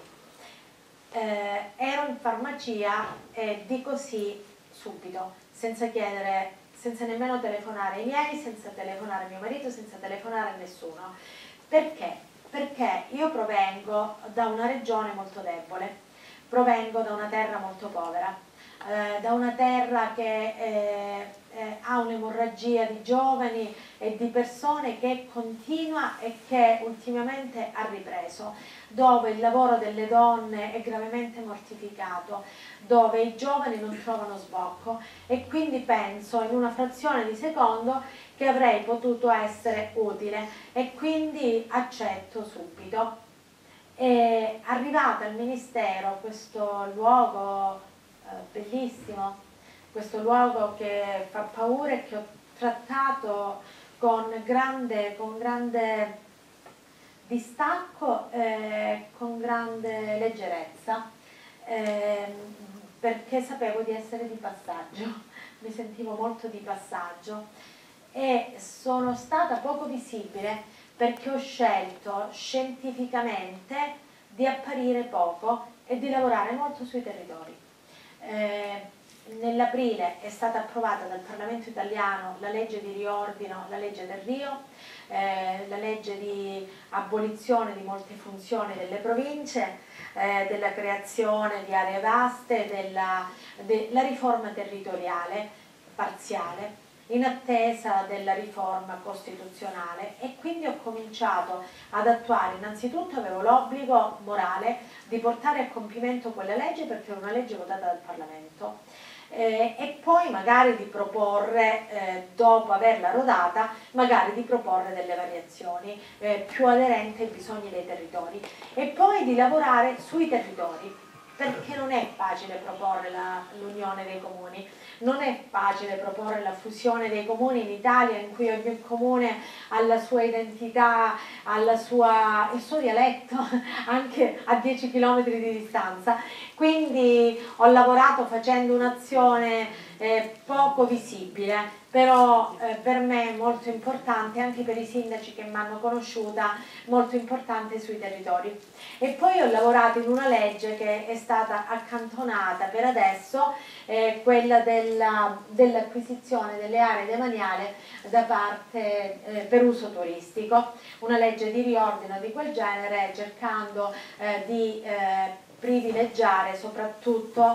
Eh, ero in farmacia e dico sì subito, senza chiedere, senza nemmeno telefonare ai miei, senza telefonare a mio marito, senza telefonare a nessuno. Perché? Perché io provengo da una regione molto debole, provengo da una terra molto povera, eh, da una terra che eh, eh, ha un'emorragia di giovani e di persone che continua e che ultimamente ha ripreso, dove il lavoro delle donne è gravemente mortificato, dove i giovani non trovano sbocco, e quindi penso in una frazione di secondo che avrei potuto essere utile, e quindi accetto subito. E arrivata al Ministero, questo luogo eh, bellissimo, questo luogo che fa paura e che ho trattato con grande, con grande distacco, eh, con grande leggerezza, eh, perché sapevo di essere di passaggio, mi sentivo molto di passaggio, e sono stata poco visibile perché ho scelto scientificamente di apparire poco e di lavorare molto sui territori. Eh, Nell'aprile è stata approvata dal Parlamento italiano la legge di riordino, la legge del Rio, eh, la legge di abolizione di molte funzioni delle province, eh, della creazione di aree vaste, della, della riforma territoriale parziale, in attesa della riforma costituzionale, e quindi ho cominciato ad attuare. Innanzitutto avevo l'obbligo morale di portare a compimento quella legge, perché era una legge votata dal Parlamento, eh, e poi magari di proporre, eh, dopo averla rodata, magari di proporre delle variazioni eh, più aderenti ai bisogni dei territori, e poi di lavorare sui territori, perché non è facile proporre l'unione dei comuni, non è facile proporre la fusione dei comuni in Italia, in cui ogni comune ha la sua identità, ha la sua, il suo dialetto, anche a dieci chilometri di distanza. Quindi ho lavorato facendo un'azione eh, poco visibile, però eh, per me molto importante, anche per i sindaci che mi hanno conosciuta, molto importante sui territori. E poi ho lavorato in una legge che è stata accantonata per adesso, eh, quella dell'acquisizione delle aree demaniali da parte eh, per uso turistico, una legge di riordino di quel genere, cercando eh, di eh, privilegiare soprattutto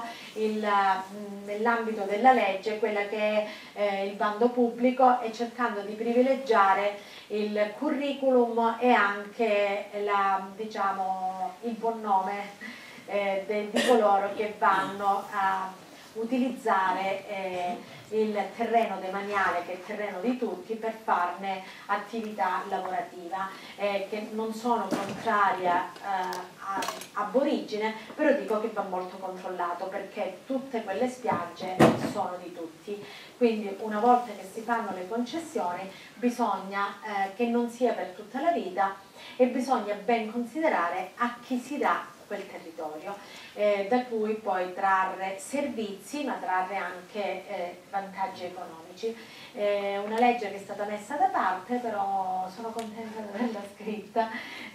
nell'ambito della legge quella che è eh, il bando pubblico, e cercando di privilegiare il curriculum e anche la, diciamo, il buon nome eh, de, di coloro che vanno a utilizzare eh, il terreno demaniale, che è il terreno di tutti, per farne attività lavorativa, eh, che non sono contraria eh, ab origine, però dico che va molto controllato, perché tutte quelle spiagge sono di tutti, quindi una volta che si fanno le concessioni bisogna eh, che non sia per tutta la vita, e bisogna ben considerare a chi si dà quel territorio, eh, da cui poi trarre servizi, ma trarre anche eh, vantaggi economici. È una legge che è stata messa da parte, però sono contenta di averla scritta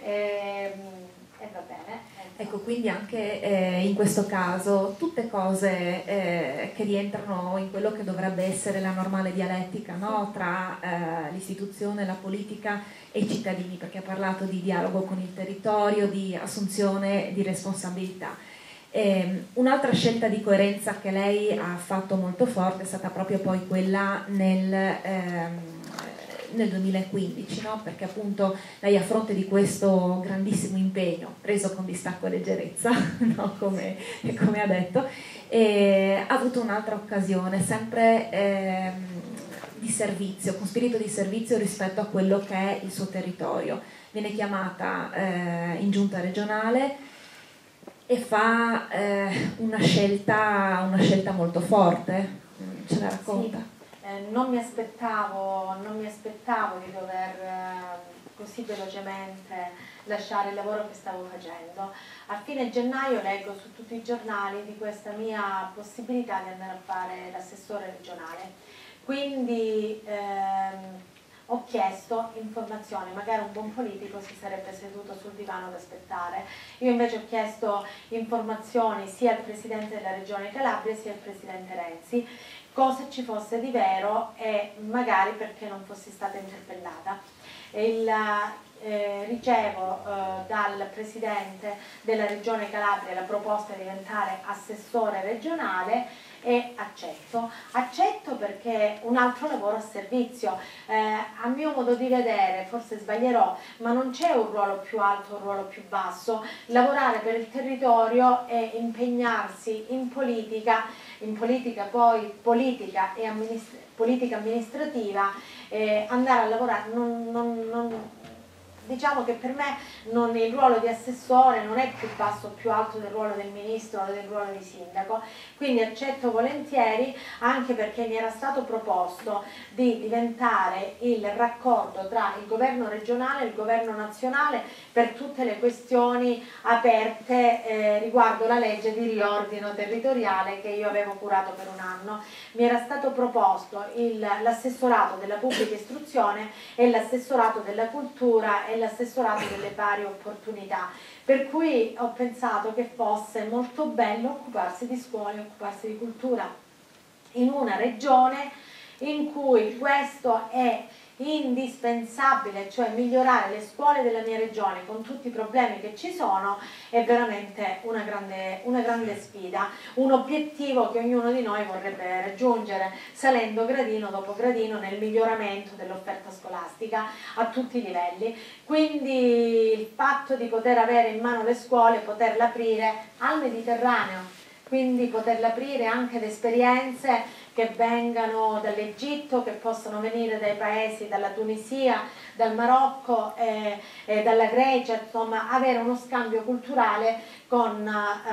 e, e va bene. Ecco, quindi anche eh, in questo caso tutte cose eh, che rientrano in quello che dovrebbe essere la normale dialettica, no? Tra eh, l'istituzione, la politica e i cittadini, perché ha parlato di dialogo con il territorio, di assunzione di responsabilità. Eh, un'altra scelta di coerenza che lei ha fatto molto forte è stata proprio poi quella nel... Ehm, nel duemilaquindici, no? Perché appunto lei, a fronte di questo grandissimo impegno preso con distacco e leggerezza, no? come, come ha detto, eh, ha avuto un'altra occasione sempre eh, di servizio, con spirito di servizio rispetto a quello che è il suo territorio. Viene chiamata eh, in giunta regionale e fa eh, una scelta, una scelta molto forte. Ce la racconta? Sì. Eh, non mi aspettavo, non mi aspettavo di dover eh, così velocemente lasciare il lavoro che stavo facendo. A fine gennaio leggo su tutti i giornali di questa mia possibilità di andare a fare l'assessore regionale, quindi ehm, ho chiesto informazioni. Magari un buon politico si sarebbe seduto sul divano ad aspettare, io invece ho chiesto informazioni sia al Presidente della Regione Calabria sia al Presidente Renzi, cosa ci fosse di vero e magari perché non fossi stata interpellata. Il, eh, ricevo eh, dal Presidente della Regione Calabria la proposta di diventare assessore regionale e accetto. Accetto perché un altro lavoro a servizio. Eh, a mio modo di vedere, forse sbaglierò, ma non c'è un ruolo più alto o un ruolo più basso. Lavorare per il territorio e impegnarsi in politica, in politica poi politica e amministra- politica amministrativa, eh, andare a lavorare, non, non, non, diciamo che per me non, il ruolo di assessore non è più basso o più alto del ruolo del ministro o del ruolo di sindaco, quindi accetto volentieri, anche perché mi era stato proposto di diventare il raccordo tra il governo regionale e il governo nazionale per tutte le questioni aperte eh, riguardo la legge di riordino territoriale che io avevo curato per un anno. Mi era stato proposto l'assessorato della pubblica istruzione e l'assessorato della cultura e l'assessorato delle pari opportunità, per cui ho pensato che fosse molto bello occuparsi di scuole, occuparsi di cultura in una regione in cui questo è indispensabile, cioè migliorare le scuole della mia regione con tutti i problemi che ci sono è veramente una grande, una grande sfida, un obiettivo che ognuno di noi vorrebbe raggiungere, salendo gradino dopo gradino nel miglioramento dell'offerta scolastica a tutti i livelli. Quindi il fatto di poter avere in mano le scuole, poterle aprire al Mediterraneo, quindi poterle aprire anche ad esperienze che vengano dall'Egitto, che possono venire dai paesi, dalla Tunisia, dal Marocco e, e dalla Grecia, insomma avere uno scambio culturale con,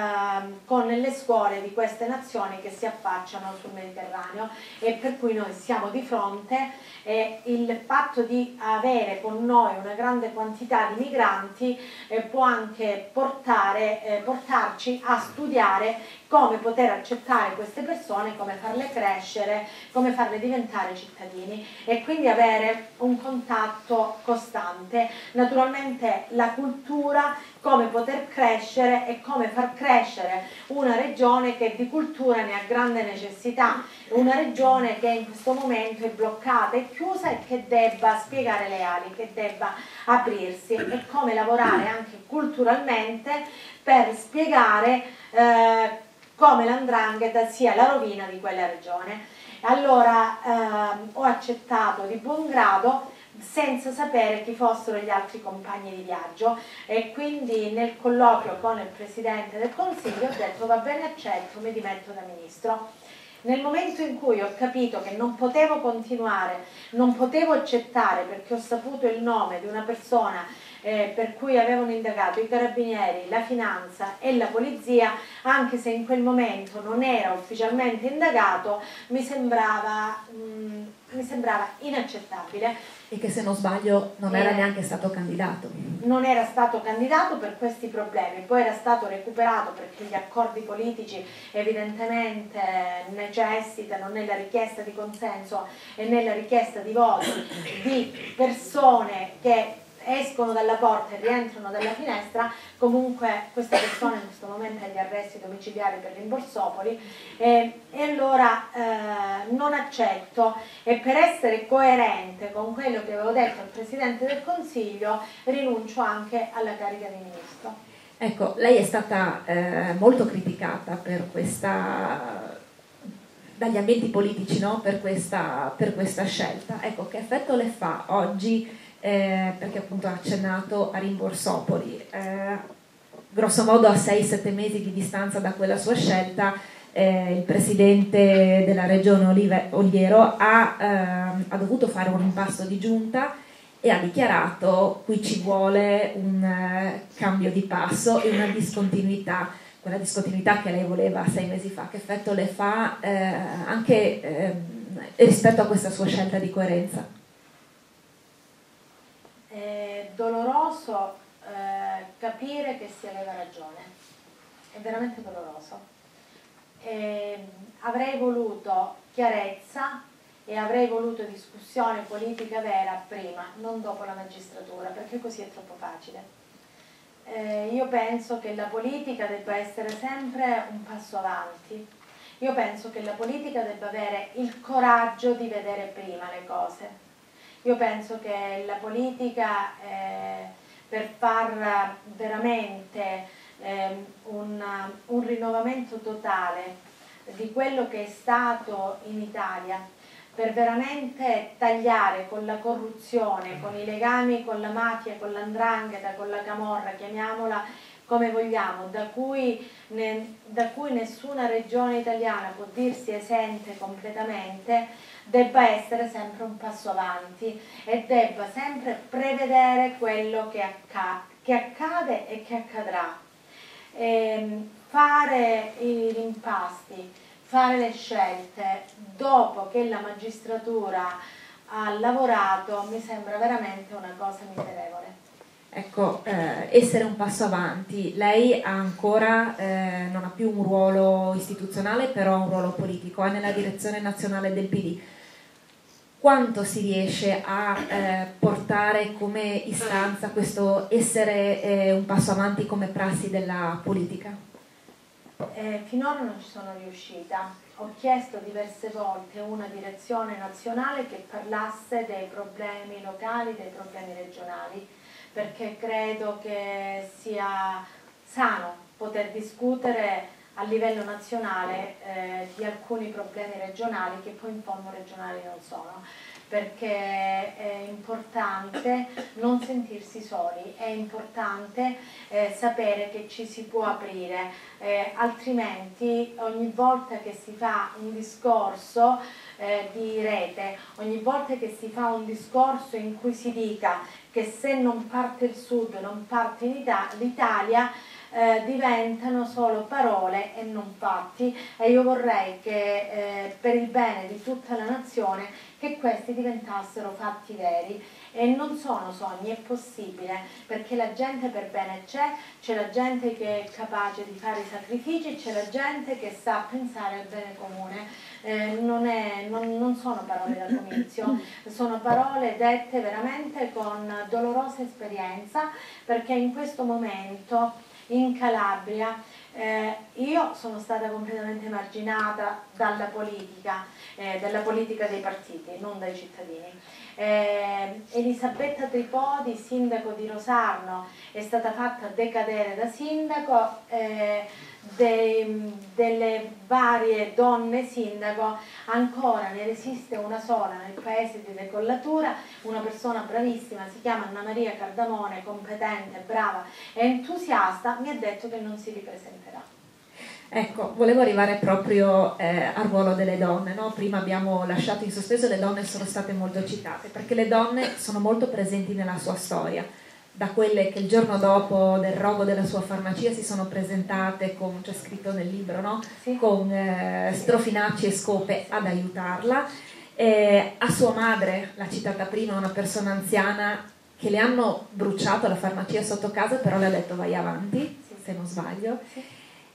eh, con le scuole di queste nazioni che si affacciano sul Mediterraneo, e per cui noi siamo di fronte, e il fatto di avere con noi una grande quantità di migranti eh, può anche portare, eh, portarci a studiare come poter accettare queste persone, come farle crescere, come farle diventare cittadini, e quindi avere un contatto costante. Naturalmente la cultura, come poter crescere e come far crescere una regione che di cultura ne ha grande necessità, una regione che in questo momento è bloccata e chiusa e che debba spiegare le ali, che debba aprirsi, e come lavorare anche culturalmente per spiegare eh, come l'Andrangheta sia la rovina di quella regione. Allora eh, ho accettato di buon grado, senza sapere chi fossero gli altri compagni di viaggio, e quindi nel colloquio con il Presidente del Consiglio ho detto va bene, accetto, mi dimetto da Ministro. Nel momento in cui ho capito che non potevo continuare, non potevo accettare, perché ho saputo il nome di una persona eh, per cui avevano indagato i carabinieri, la finanza e la polizia, anche se in quel momento non era ufficialmente indagato, mi sembrava, mh, mi sembrava inaccettabile. E che, se non sbaglio, non era neanche stato candidato. Non era stato candidato per questi problemi, poi era stato recuperato perché gli accordi politici evidentemente necessitano, nella richiesta di consenso e nella richiesta di voti, di persone che escono dalla porta e rientrano dalla finestra. Comunque questa persona in questo momento ha gli arresti domiciliari per Rimborsopoli, eh, e allora eh, non accetto, e per essere coerente con quello che avevo detto al Presidente del Consiglio rinuncio anche alla carica di Ministro. Ecco, lei è stata eh, molto criticata per questa, dagli ambienti politici, no? per, questa, per questa scelta. Ecco, che effetto le fa oggi? Eh, perché appunto ha accennato a Rimborsopoli, eh, grosso modo a sei sette mesi di distanza da quella sua scelta, eh, il presidente della regione Olive, Oliero ha, eh, ha dovuto fare un impasto di giunta e ha dichiarato: qui ci vuole un eh, cambio di passo e una discontinuità, quella discontinuità che lei voleva sei mesi fa. Che effetto le fa eh, anche eh, rispetto a questa sua scelta di coerenza? È doloroso eh, capire che si aveva ragione, è veramente doloroso. E avrei voluto chiarezza e avrei voluto discussione politica vera prima, non dopo la magistratura, perché così è troppo facile. Eh, io penso che la politica debba essere sempre un passo avanti. Io penso che la politica debba avere il coraggio di vedere prima le cose. Io penso che la politica, eh, per far veramente eh, un, un rinnovamento totale di quello che è stato in Italia, per veramente tagliare con la corruzione, con i legami con la mafia, con l'andrangheta, con la camorra, chiamiamola come vogliamo, da cui, ne, da cui nessuna regione italiana può dirsi esente completamente, debba essere sempre un passo avanti e debba sempre prevedere quello che, acca che accade e che accadrà. E fare i rimpasti, fare le scelte dopo che la magistratura ha lavorato mi sembra veramente una cosa miserevole. Ecco, eh, essere un passo avanti, lei ha ancora, eh, non ha più un ruolo istituzionale, però ha un ruolo politico, è nella direzione nazionale del P D. Quanto si riesce a eh, portare come istanza questo essere eh, un passo avanti come prassi della politica? Eh, finora non ci sono riuscita. Ho chiesto diverse volte una direzione nazionale che parlasse dei problemi locali, dei problemi regionali, perché credo che sia sano poter discutere a livello nazionale eh, di alcuni problemi regionali che poi in fondo regionali non sono. perché è importante non sentirsi soli, è importante eh, sapere che ci si può aprire, eh, altrimenti ogni volta che si fa un discorso eh, di rete, ogni volta che si fa un discorso in cui si dica che se non parte il Sud non parte l'Italia, Eh, diventano solo parole e non fatti, e io vorrei che eh, per il bene di tutta la nazione che questi diventassero fatti veri, e non sono sogni, è possibile, perché la gente per bene c'è, c'è la gente che è capace di fare i sacrifici, c'è la gente che sa pensare al bene comune. Eh, non, è, non, non sono parole da comizio, sono parole dette veramente con dolorosa esperienza, perché in questo momento in Calabria eh, io sono stata completamente emarginata dalla politica, eh, dalla politica dei partiti, non dai cittadini. Eh, Elisabetta Tripodi, sindaco di Rosarno, è stata fatta decadere da sindaco, eh, de, delle varie donne sindaco ancora ne resiste una sola nel paese di Decollatura, una persona bravissima, si chiama Anna Maria Cardamone, competente, brava e entusiasta, mi ha detto che non si ripresenterà. Ecco, volevo arrivare proprio eh, al ruolo delle donne, no? Prima abbiamo lasciato in sospeso, le donne sono state molto citate, perché le donne sono molto presenti nella sua storia, da quelle che il giorno dopo del rogo della sua farmacia si sono presentate, con, c'è scritto nel libro, no? Sì. Con eh, strofinacci e scope ad aiutarla, eh, a sua madre, l'ha citata prima, una persona anziana che le hanno bruciato la farmacia sotto casa, però le ha detto vai avanti, sì, se non sbaglio. Sì.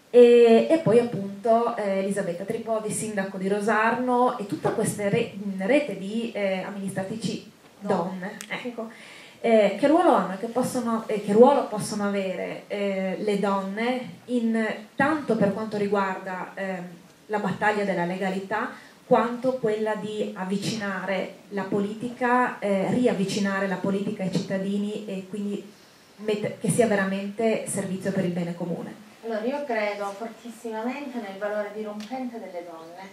E, e poi appunto eh, Elisabetta Tripodi, sindaco di Rosarno, e tutta questa re, rete di eh, amministratrici donne, ecco, eh, che ruolo hanno, che, possono, eh, che ruolo possono avere eh, le donne in, tanto per quanto riguarda eh, la battaglia della legalità, quanto quella di avvicinare la politica, eh, riavvicinare la politica ai cittadini, e quindi met- che sia veramente servizio per il bene comune. Allora, io credo fortissimamente nel valore dirompente delle donne.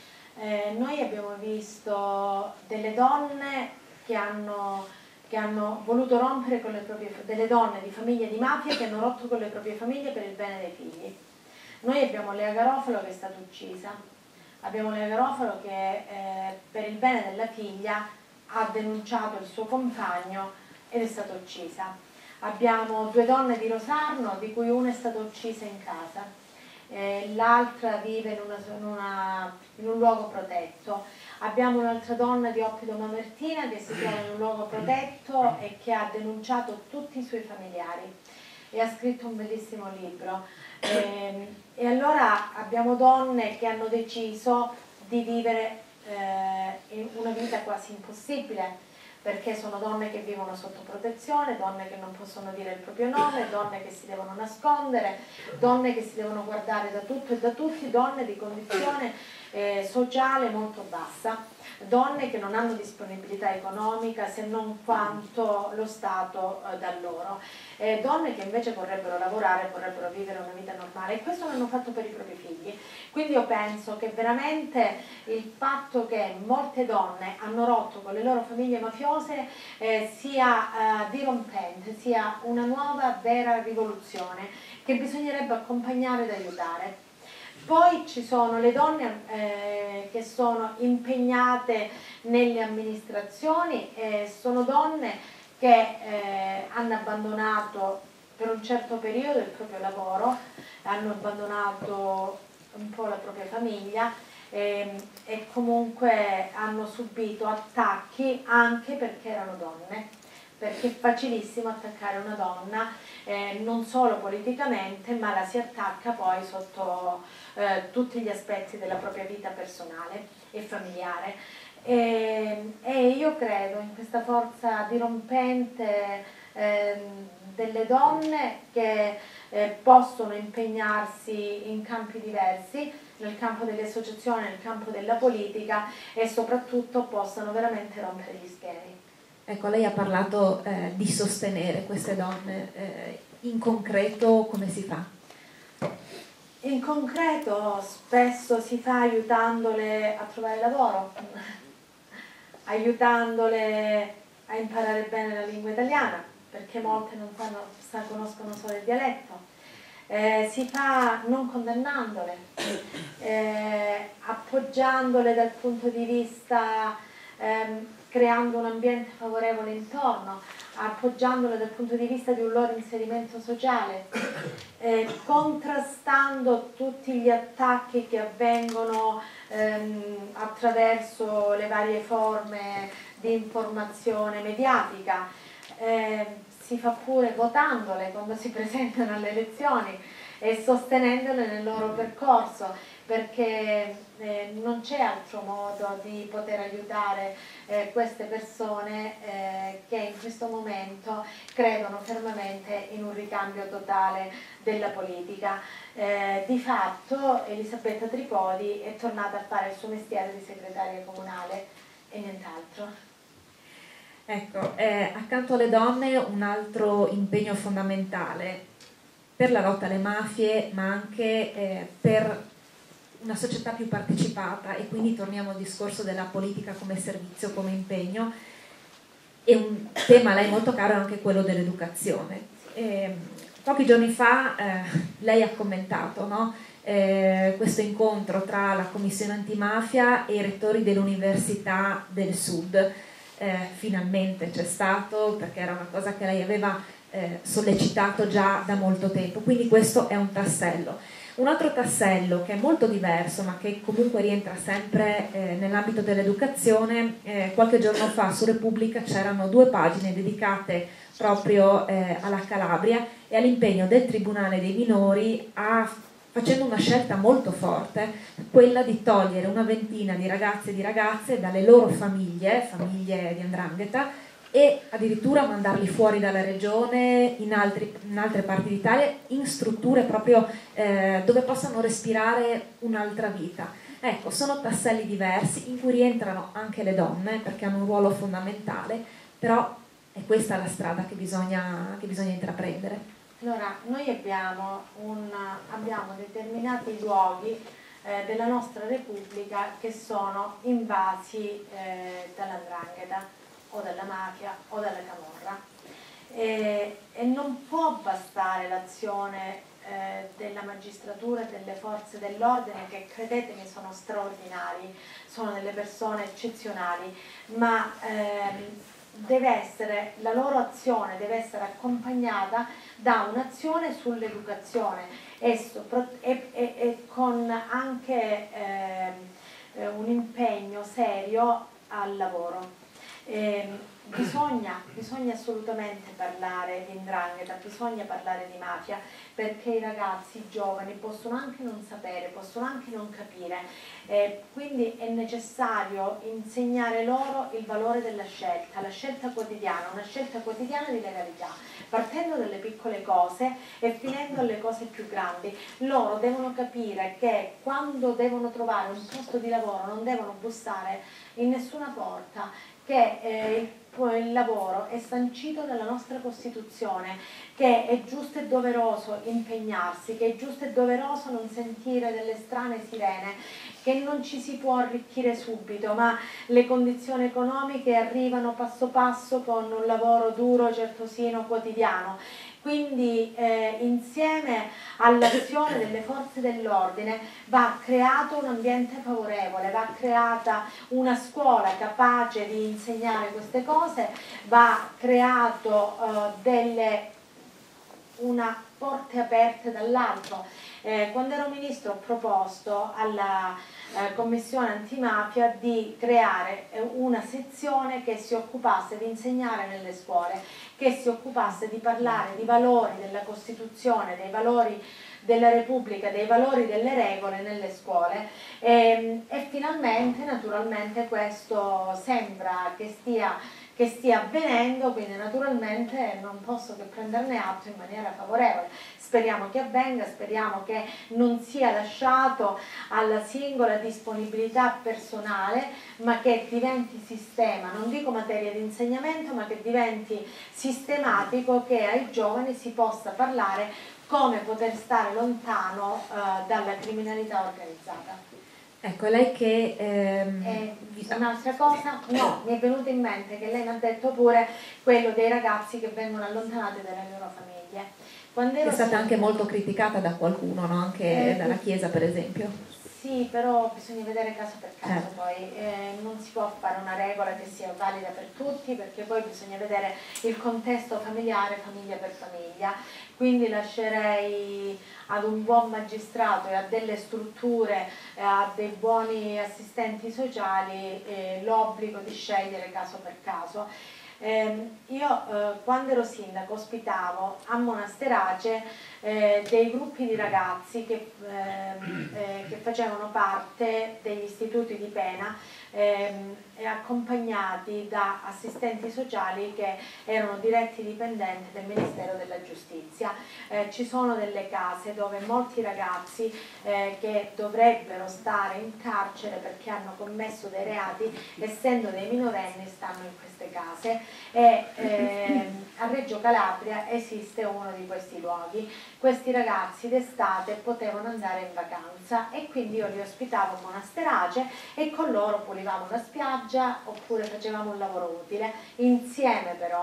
Eh, noi abbiamo visto delle donne che hanno, che hanno voluto rompere con le proprie, delle donne di famiglie di mafia che hanno rotto con le proprie famiglie per il bene dei figli. Noi abbiamo Lea Garofalo che è stata uccisa, abbiamo Lea Garofalo che eh, per il bene della figlia ha denunciato il suo compagno ed è stata uccisa. Abbiamo due donne di Rosarno, di cui una è stata uccisa in casa, eh, l'altra vive in, una, in, una, in un luogo protetto. Abbiamo un'altra donna di Oppido Mamertina che si trova in un luogo protetto e che ha denunciato tutti i suoi familiari e ha scritto un bellissimo libro. Eh, e allora abbiamo donne che hanno deciso di vivere eh, una vita quasi impossibile, perché sono donne che vivono sotto protezione, donne che non possono dire il proprio nome, donne che si devono nascondere, donne che si devono guardare da tutto e da tutti, donne di condizione eh, sociale molto bassa, donne che non hanno disponibilità economica se non quanto lo Stato eh, dà loro, eh, donne che invece vorrebbero lavorare, vorrebbero vivere una vita normale, e questo l'hanno fatto per i propri figli. Quindi io penso che veramente il fatto che molte donne hanno rotto con le loro famiglie mafiose eh, sia eh, dirompente, sia una nuova vera rivoluzione che bisognerebbe accompagnare ed aiutare. Poi ci sono le donne eh, che sono impegnate nelle amministrazioni, eh, sono donne che eh, hanno abbandonato per un certo periodo il proprio lavoro, hanno abbandonato un po' la propria famiglia eh, e comunque hanno subito attacchi anche perché erano donne, perché è facilissimo attaccare una donna, eh, non solo politicamente, ma la si attacca poi sotto eh, tutti gli aspetti della propria vita personale e familiare. E, e io credo in questa forza dirompente eh, delle donne che eh, possono impegnarsi in campi diversi, nel campo delle associazioni, nel campo della politica, e soprattutto possano veramente rompere gli schemi. Ecco, lei ha parlato eh, di sostenere queste donne, eh, in concreto come si fa? In concreto spesso si fa aiutandole a trovare lavoro, aiutandole a imparare bene la lingua italiana, perché molte non sanno, sa, conoscono solo il dialetto. Eh, si fa non condannandole, eh, appoggiandole dal punto di vista, ehm, creando un ambiente favorevole intorno, appoggiandole dal punto di vista di un loro inserimento sociale, eh, contrastando tutti gli attacchi che avvengono ehm, attraverso le varie forme di informazione mediatica. Eh, si fa pure votandole quando si presentano alle elezioni e sostenendole nel loro percorso, perché eh, non c'è altro modo di poter aiutare eh, queste persone eh, che in questo momento credono fermamente in un ricambio totale della politica. Eh, di fatto Elisabetta Tripodi è tornata a fare il suo mestiere di segretaria comunale e nient'altro. Ecco, eh, accanto alle donne un altro impegno fondamentale per la lotta alle mafie, ma anche eh, per una società più partecipata, e quindi torniamo al discorso della politica come servizio, come impegno, e un tema a lei molto caro è anche quello dell'educazione. Eh, pochi giorni fa eh, lei ha commentato, no? eh, questo incontro tra la Commissione Antimafia e i rettori delle università del Sud. Eh, finalmente c'è stato, perché era una cosa che lei aveva eh, sollecitato già da molto tempo, quindi questo è un tassello. Un altro tassello che è molto diverso, ma che comunque rientra sempre eh, nell'ambito dell'educazione, eh, qualche giorno fa su Repubblica c'erano due pagine dedicate proprio eh, alla Calabria e all'impegno del Tribunale dei minori a facendo una scelta molto forte, quella di togliere una ventina di ragazzi e di ragazze dalle loro famiglie, famiglie di 'ndrangheta, e addirittura mandarli fuori dalla regione in, altri, in altre parti d'Italia, in strutture proprio eh, dove possano respirare un'altra vita. Ecco, sono tasselli diversi in cui rientrano anche le donne, perché hanno un ruolo fondamentale, però è questa la strada che bisogna, che bisogna intraprendere. Allora, noi abbiamo, un, abbiamo determinati luoghi eh, della nostra Repubblica che sono invasi eh, dalla 'ndrangheta o dalla mafia o dalla camorra e, e non può bastare l'azione eh, della magistratura e delle forze dell'ordine, che credetemi sono straordinari, sono delle persone eccezionali, ma ehm, deve essere, la loro azione deve essere accompagnata da un'azione sull'educazione e, e, e, e con anche eh, un impegno serio al lavoro. Eh, bisogna, bisogna assolutamente parlare di 'ndrangheta, bisogna parlare di mafia, perché i ragazzi, i giovani possono anche non sapere, possono anche non capire, eh, quindi è necessario insegnare loro il valore della scelta, la scelta quotidiana, una scelta quotidiana di legalità, partendo dalle piccole cose e finendo alle cose più grandi. Loro devono capire che quando devono trovare un posto di lavoro non devono bussare in nessuna porta, che eh, il, il lavoro è sancito dalla nostra Costituzione, che è giusto e doveroso impegnarsi, che è giusto e doveroso non sentire delle strane sirene, che non ci si può arricchire subito, ma le condizioni economiche arrivano passo passo con un lavoro duro, certosino, quotidiano. Quindi eh, insieme all'azione delle forze dell'ordine va creato un ambiente favorevole, va creata una scuola capace di insegnare queste cose, va creato eh, delle, una porte aperte dall'altro. Eh, quando ero ministro ho proposto alla eh, Commissione Antimafia di creare eh, una sezione che si occupasse di insegnare nelle scuole, che si occupasse di parlare di valori della Costituzione, dei valori della Repubblica, dei valori delle regole nelle scuole e, e finalmente, naturalmente, questo sembra che stia che stia avvenendo, quindi naturalmente non posso che prenderne atto in maniera favorevole. Speriamo che avvenga, speriamo che non sia lasciato alla singola disponibilità personale, ma che diventi sistema, non dico materia di insegnamento, ma che diventi sistematico, che ai giovani si possa parlare come poter stare lontano eh, dalla criminalità organizzata. Ecco, lei che... Ehm... Eh, un'altra cosa, no, mi è venuto in mente che lei mi ha detto pure quello dei ragazzi che vengono allontanati dalle loro famiglie. Quando ero è stata sindaco, anche molto criticata da qualcuno, no? Anche eh, dalla Chiesa per esempio. Sì, però bisogna vedere caso per caso, certo. poi eh, non si può fare una regola che sia valida per tutti, perché poi bisogna vedere il contesto familiare, famiglia per famiglia, quindi lascerei ad un buon magistrato e a delle strutture, eh, a dei buoni assistenti sociali eh, l'obbligo di scegliere caso per caso. Eh, io eh, quando ero sindaco ospitavo a Monasterace eh, dei gruppi di ragazzi che, ehm, eh, che facevano parte degli istituti di pena ehm, e accompagnati da assistenti sociali che erano diretti dipendenti del Ministero della Giustizia. Eh, ci sono delle case dove molti ragazzi eh, che dovrebbero stare in carcere perché hanno commesso dei reati, essendo dei minorenni, stanno in queste case e ehm, a Reggio Calabria esiste uno di questi luoghi. Questi ragazzi d'estate potevano andare in vacanza e quindi io li ospitavo a Monasterace e con loro pulivamo la spiaggia oppure facevamo un lavoro utile, insieme però.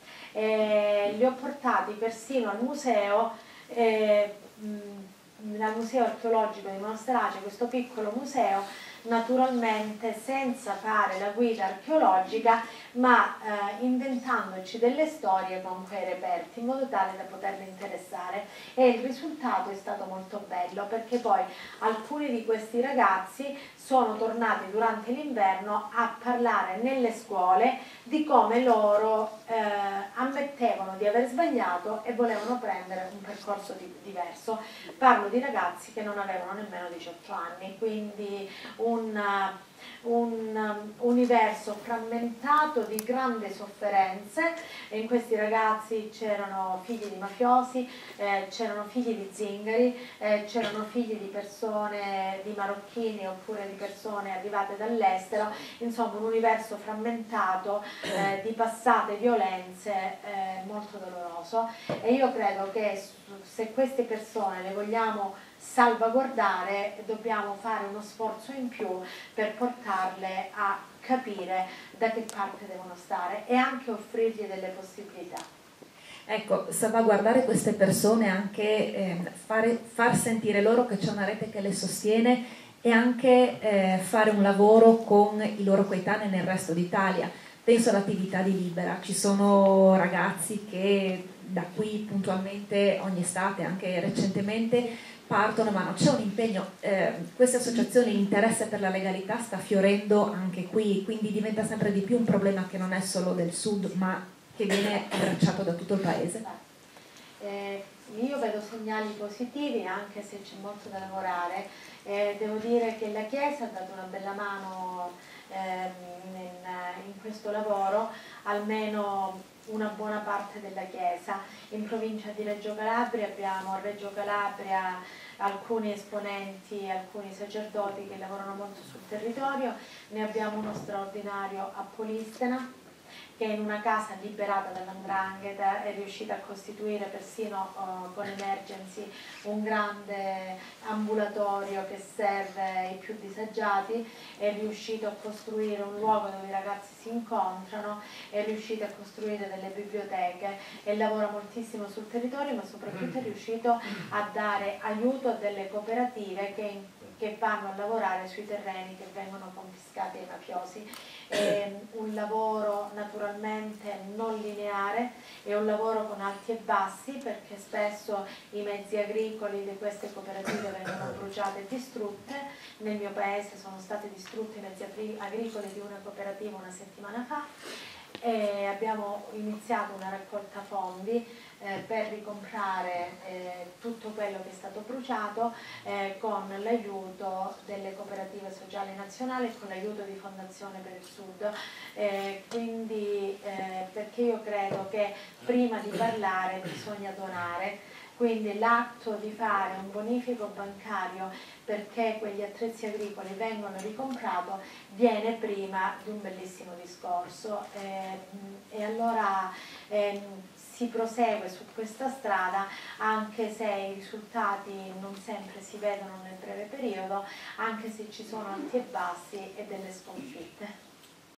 Eh, li ho portati persino al museo, eh, mh, al museo archeologico di Monasterace, questo piccolo museo, naturalmente senza fare la guida archeologica, ma eh, inventandoci delle storie con quei reperti in modo tale da poterli interessare, e il risultato è stato molto bello, perché poi alcuni di questi ragazzi sono tornati durante l'inverno a parlare nelle scuole di come loro eh, ammettevano di aver sbagliato e volevano prendere un percorso di, diverso. Parlo di ragazzi che non avevano nemmeno diciotto anni, quindi un, un universo frammentato di grandi sofferenze, e in questi ragazzi c'erano figli di mafiosi, eh, c'erano figli di zingari, eh, c'erano figli di persone, di marocchini oppure di persone arrivate dall'estero, insomma un universo frammentato eh, di passate violenze eh, molto doloroso, e io credo che se queste persone le vogliamo salvaguardare dobbiamo fare uno sforzo in più per portarle a capire da che parte devono stare e anche offrirgli delle possibilità. Ecco, salvaguardare queste persone, anche eh, fare, far sentire loro che c'è una rete che le sostiene, e anche eh, fare un lavoro con i loro coetanei nel resto d'Italia. Penso all'attività di Libera, ci sono ragazzi che da qui puntualmente ogni estate, anche recentemente, partono, ma non c'è un impegno. Eh, queste associazioni, l'interesse per la legalità sta fiorendo anche qui, quindi diventa sempre di più un problema che non è solo del sud, ma che viene abbracciato da tutto il paese. Eh, io vedo segnali positivi, anche se c'è molto da lavorare. Eh, devo dire che la Chiesa ha dato una bella mano eh, in, in questo lavoro, almeno una buona parte della Chiesa. In provincia di Reggio Calabria abbiamo a Reggio Calabria alcuni esponenti, alcuni sacerdoti che lavorano molto sul territorio, ne abbiamo uno straordinario a Polistena, che in una casa liberata dall'Andrangheta è riuscita a costituire persino uh, con Emergency un grande ambulatorio che serve i più disagiati, è riuscito a costruire un luogo dove i ragazzi si incontrano, è riuscito a costruire delle biblioteche e lavora moltissimo sul territorio, ma soprattutto è riuscito a dare aiuto a delle cooperative che, che vanno a lavorare sui terreni che vengono confiscati ai mafiosi. È un lavoro naturalmente non lineare, è un lavoro con alti e bassi, perché spesso i mezzi agricoli di queste cooperative vengono bruciati e distrutte. Nel mio paese sono stati distrutti i mezzi agricoli di una cooperativa una settimana fa, e abbiamo iniziato una raccolta fondi eh, per ricomprare eh, tutto quello che è stato bruciato eh, con l'aiuto delle cooperative sociali nazionali e con l'aiuto di Fondazione per il Sud. Eh, quindi eh, perché io credo che prima di parlare bisogna donare. Quindi l'atto di fare un bonifico bancario perché quegli attrezzi agricoli vengono ricomprati viene prima di un bellissimo discorso, eh, e allora eh, si prosegue su questa strada, anche se i risultati non sempre si vedono nel breve periodo, anche se ci sono alti e bassi e delle sconfitte.